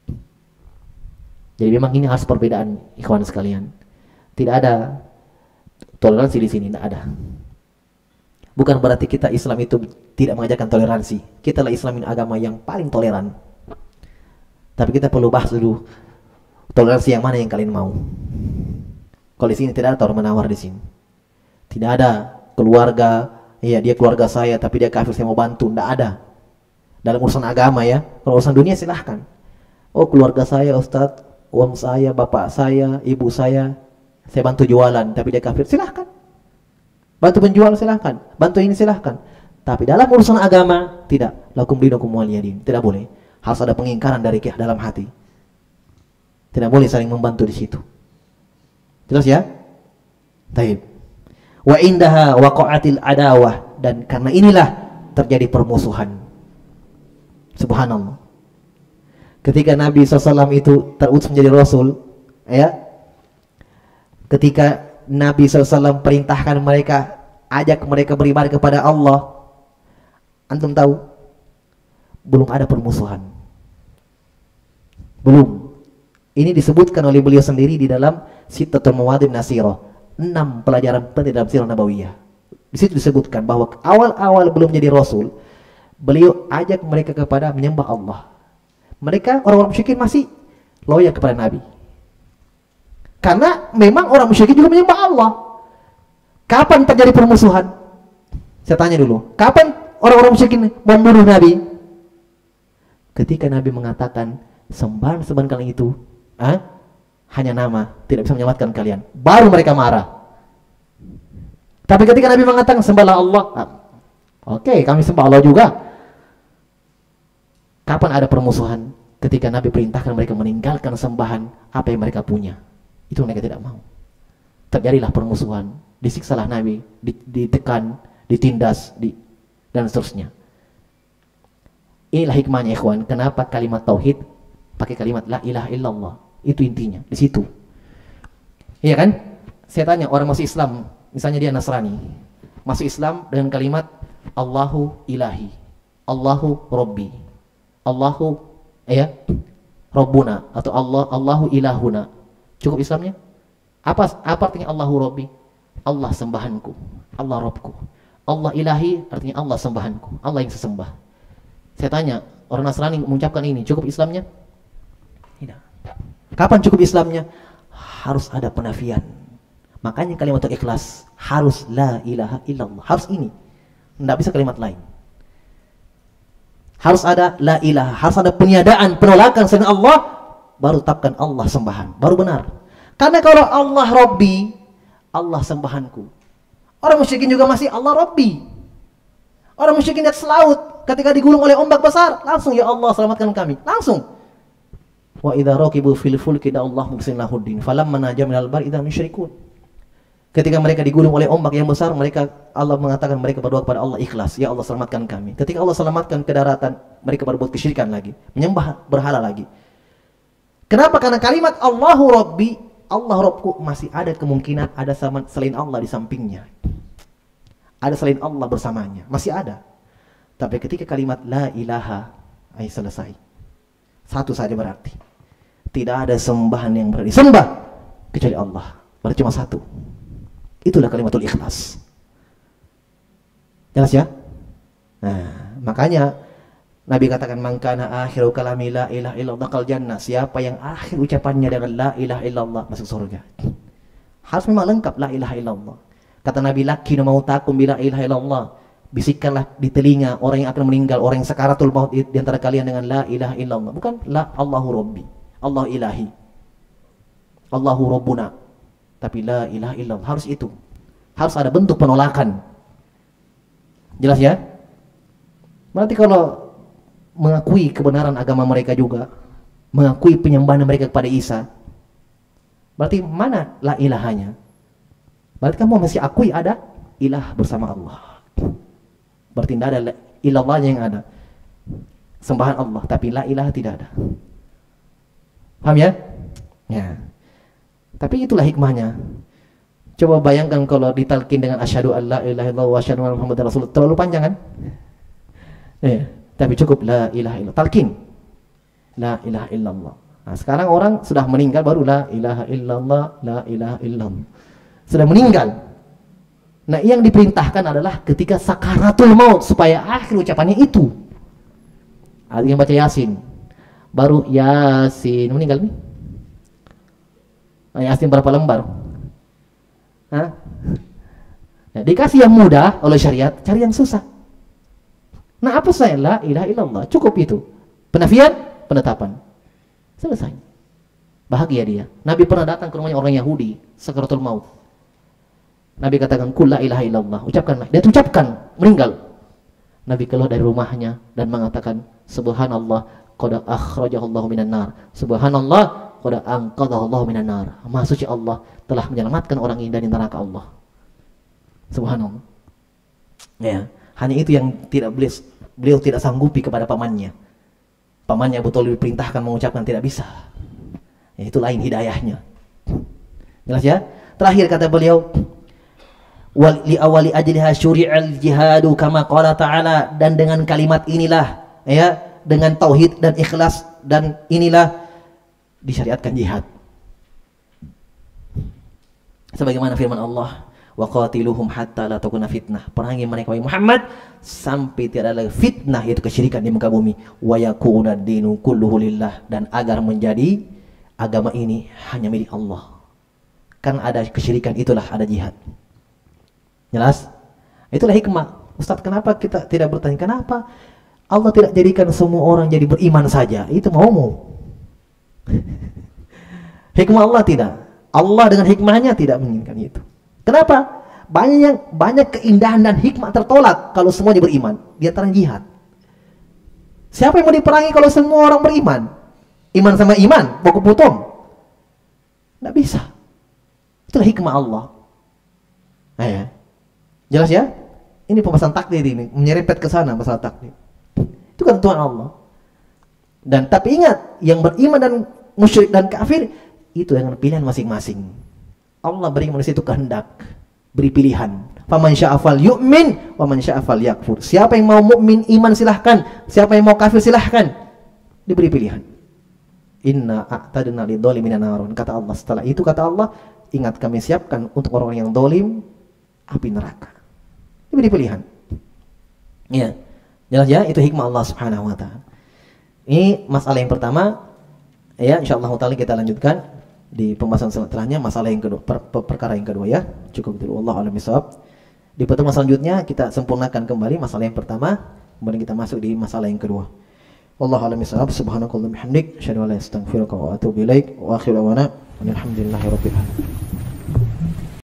Jadi memang ini harus perbedaan, ikhwan sekalian. Tidak ada toleransi di sini, tidak ada. Bukan berarti kita Islam itu tidak mengajarkan toleransi. Kita lah Islam ini agama yang paling toleran. Tapi kita perlu bahas dulu toleransi yang mana yang kalian mau. Kalau di sini tidak ada tawar menawar di sini. Tidak ada keluarga, iya dia keluarga saya tapi dia kafir saya mau bantu, tidak ada. Dalam urusan agama ya. Kalau urusan dunia silahkan. Oh keluarga saya Ustadz, uang saya, bapak saya, ibu saya, saya bantu jualan tapi dia kafir, silahkan. Bantu penjual silahkan, bantu ini silahkan. Tapi dalam urusan agama tidak. Lakum dinukum waliyadin, tidak boleh. Harus ada pengingkaran dari dalam hati. Tidak boleh saling membantu di situ. Jelas ya? Taib. Wa indaha waqa'atil adawah, dan karena inilah terjadi permusuhan. Subhanallah. Ketika Nabi shallallahu alaihi wasallam itu terutus menjadi Rasul, ya, ketika Nabi shallallahu alaihi wasallam perintahkan mereka, ajak mereka beribadah kepada Allah, antum tahu belum ada permusuhan, belum. Ini disebutkan oleh beliau sendiri di dalam Sittatul Mawadin Nasirah, enam pelajaran penting dalam sirah nabawiyah. Di situ disebutkan bahwa awal-awal belum jadi Rasul, beliau ajak mereka kepada menyembah Allah. Mereka orang-orang musyrikin masih loyal kepada Nabi. Karena memang orang musyrikin juga menyembah Allah. Kapan terjadi permusuhan? Saya tanya dulu. Kapan orang-orang musyrikin membunuh Nabi? Ketika Nabi mengatakan sembahan-sembahan kalian itu ah, hanya nama, tidak bisa menyelamatkan kalian. Baru mereka marah. Tapi ketika Nabi mengatakan sembahlah Allah, ah, oke okay, kami sembah Allah juga. Kapan ada permusuhan? Ketika Nabi perintahkan mereka meninggalkan sembahan apa yang mereka punya. Itu mereka tidak mau. Terjadilah permusuhan, disiksalah Nabi, ditekan, ditindas, di, dan seterusnya. Inilah hikmahnya ikhwan, kenapa kalimat tauhid pakai kalimat la ilaha illallah. Itu intinya, di situ. Iya kan? Saya tanya orang masuk Islam, misalnya dia Nasrani, masuk Islam dengan kalimat Allahu ilahi, Allahu rabbi, Allahu ya Rabbuna, atau Allah Allahu ilahuna. Cukup Islamnya? Apa apa artinya Allahu Rabbi? Allah sembahanku, Allah Rabbku. Allah ilahi artinya Allah sembahanku, Allah yang sesembah. Saya tanya, orang Nasrani mengucapkan ini, cukup Islamnya? Tidak. Kapan cukup Islamnya? Harus ada penafian. Makanya kalimat ikhlas harus la ilaha illallah. Harus ini. Tidak bisa kalimat lain. Harus ada la ilaha, harus ada peniadaan, penolakan selain Allah. Baru tetapkan Allah sembahan, baru benar. Karena kalau Allah Rabbi, Allah sembahanku. Orang musyrikin juga masih Allah Rabbi. Orang musyrikin di atas laut, ketika digulung oleh ombak besar, langsung ya Allah selamatkan kami, langsung. Wa idza raqibu fil fulki da'allahu mukhlisina lahuddin falamma naja minal bar idza musyrikun. Ketika mereka digulung oleh ombak yang besar, mereka Allah mengatakan mereka berdoa kepada Allah ikhlas, ya Allah selamatkan kami. Ketika Allah selamatkan ke daratan, mereka berbuat kesyirikan lagi, menyembah berhala lagi. Kenapa? Karena kalimat Allahu Rabbi, Allah Rabbku, masih ada kemungkinan ada sama, selain Allah di sampingnya. Ada selain Allah bersamanya, masih ada. Tapi ketika kalimat la ilaha, ay selesai. Satu saja berarti. Tidak ada sembahan yang berarti sembah kecuali Allah. Berarti cuma satu. Itulah kalimatul ikhlas. Jelas ya? Nah, makanya Nabi katakan man kana akhiru kalami la ilaha illallah dakal jannah. Siapa yang akhir ucapannya dengan la ilaha illallah masuk surga. Harus memang lengkap la ilaha illallah. Kata Nabi, lakinu mautakum bila ilaha illallah. Bisikkanlah di telinga orang yang akan meninggal, orang yang sakaratul maut di antara kalian dengan la ilaha illallah. Bukan la Allahu Rabbi, Allah ilahi, Allahu Rabbuna. Tapi la ilaha illallah, harus itu. Harus ada bentuk penolakan. Jelas ya? Berarti kalau mengakui kebenaran agama mereka juga, mengakui penyembahan mereka kepada Isa, berarti mana la ilahanya? Berarti kamu masih akui ada ilah bersama Allah. Berarti tidak ada illallah yang ada. Sembahan Allah, tapi la ilaha tidak ada. Paham ya? Ya. Tapi itulah hikmahnya. Coba bayangkan kalau ditalkin dengan asyhadu an la ilaha illallah wa asyhadu anna muhammadar rasulullah, terlalu panjang kan? Ya, tapi cukup la ilaha illallah. Talkin. La ilaha illallah. Nah, sekarang orang sudah meninggal baru la ilaha illallah, la ilaha illallah. Sudah meninggal. Nah, yang diperintahkan adalah ketika sakaratul maut supaya akhir ucapannya itu. Ada yang baca Yasin. Baru Yasin meninggal nih. Nah, Yasin berapa lembar? Hah? Nah, dikasih yang mudah oleh syariat, cari yang susah. Nah, apa saya la ilaha illallah? Cukup itu. Penafian, penetapan. Selesai. Bahagia dia. Nabi pernah datang ke rumahnya orang Yahudi, sakaratul maut. Nabi katakan kul la ilaha illallah. Ucapkanlah. Dia ucapkan, meninggal. Nabi keluar dari rumahnya dan mengatakan subhanallah qad akhrajahu Allah minan nar. Subhanallah qad anqadhahu Allah minan nar. Maha suci Allah telah menyelamatkan orang ini dari neraka Allah. Subhanallah. Ya, hanya itu yang tidak beliau, beliau tidak sanggupi kepada pamannya. Pamannya betul diperintahkan mengucapkan tidak bisa. Ya, itu lain hidayahnya. Jelas ya? Terakhir kata beliau, wal li awali ajliha syuri'al jihadu kama qala ta'ala, dan dengan kalimat inilah ya, dengan tauhid dan ikhlas dan inilah disyariatkan jihad. Sebagaimana firman Allah, wa qatiluhum hatta la takuna fitnah. Perangi mereka wahai Muhammad sampai tidak ada lagi fitnah, yaitu kesyirikan di muka bumi. Wa yakuna dinu kulluhu lillah, dan agar menjadi agama ini hanya milik Allah. Kan ada kesyirikan, itulah ada jihad. Jelas? Itulah hikmah. Ustaz, kenapa kita tidak bertanya kenapa Allah tidak jadikan semua orang jadi beriman saja? Itu maumu. Hikmah Allah tidak. Allah dengan hikmahnya tidak menginginkan itu. Kenapa? Banyak banyak keindahan dan hikmah tertolak kalau semuanya beriman. Di antara jihad. Siapa yang mau diperangi kalau semua orang beriman? Iman sama iman, baku potong. Tidak bisa. Itulah hikmah Allah. Nah, ya. Jelas ya? Ini pembahasan takdir ini, menyerempet ke sana masalah takdir. Itu kan Tuhan Allah. Dan tapi ingat, yang beriman dan musyrik dan kafir itu dengan pilihan masing-masing. Allah beri manusia itu kehendak, beri pilihan. Faman syaa'a falyu'min wa man syaa'a falyakfur. Siapa yang mau mukmin iman silahkan, siapa yang mau kafir silahkan. Diberi pilihan. Inna a'tadna lidzalimina narun. Kata Allah, setelah itu kata Allah, ingat kami siapkan untuk orang-orang yang zalim api neraka. Diberi pilihan. Ya. Jelas ya, itu hikmah Allah Subhanahu wa taala. Ini masalah yang pertama. Ya, insyaallah taala kita lanjutkan di pembahasan setelahnya masalah yang kedua, per, per, perkara yang kedua ya. Cukup dulu, wallahu a'lam bishawab. Di pertemuan selanjutnya kita sempurnakan kembali masalah yang pertama, kemudian kita masuk di masalah yang kedua. Wallahu a'lam bishawab. Subhanakallahumma bihamdik, asyhadu an la ilaha illa anta, astaghfiruka wa atubu ilaik. Wa akhiru da'wana alhamdulillahirabbil alamin.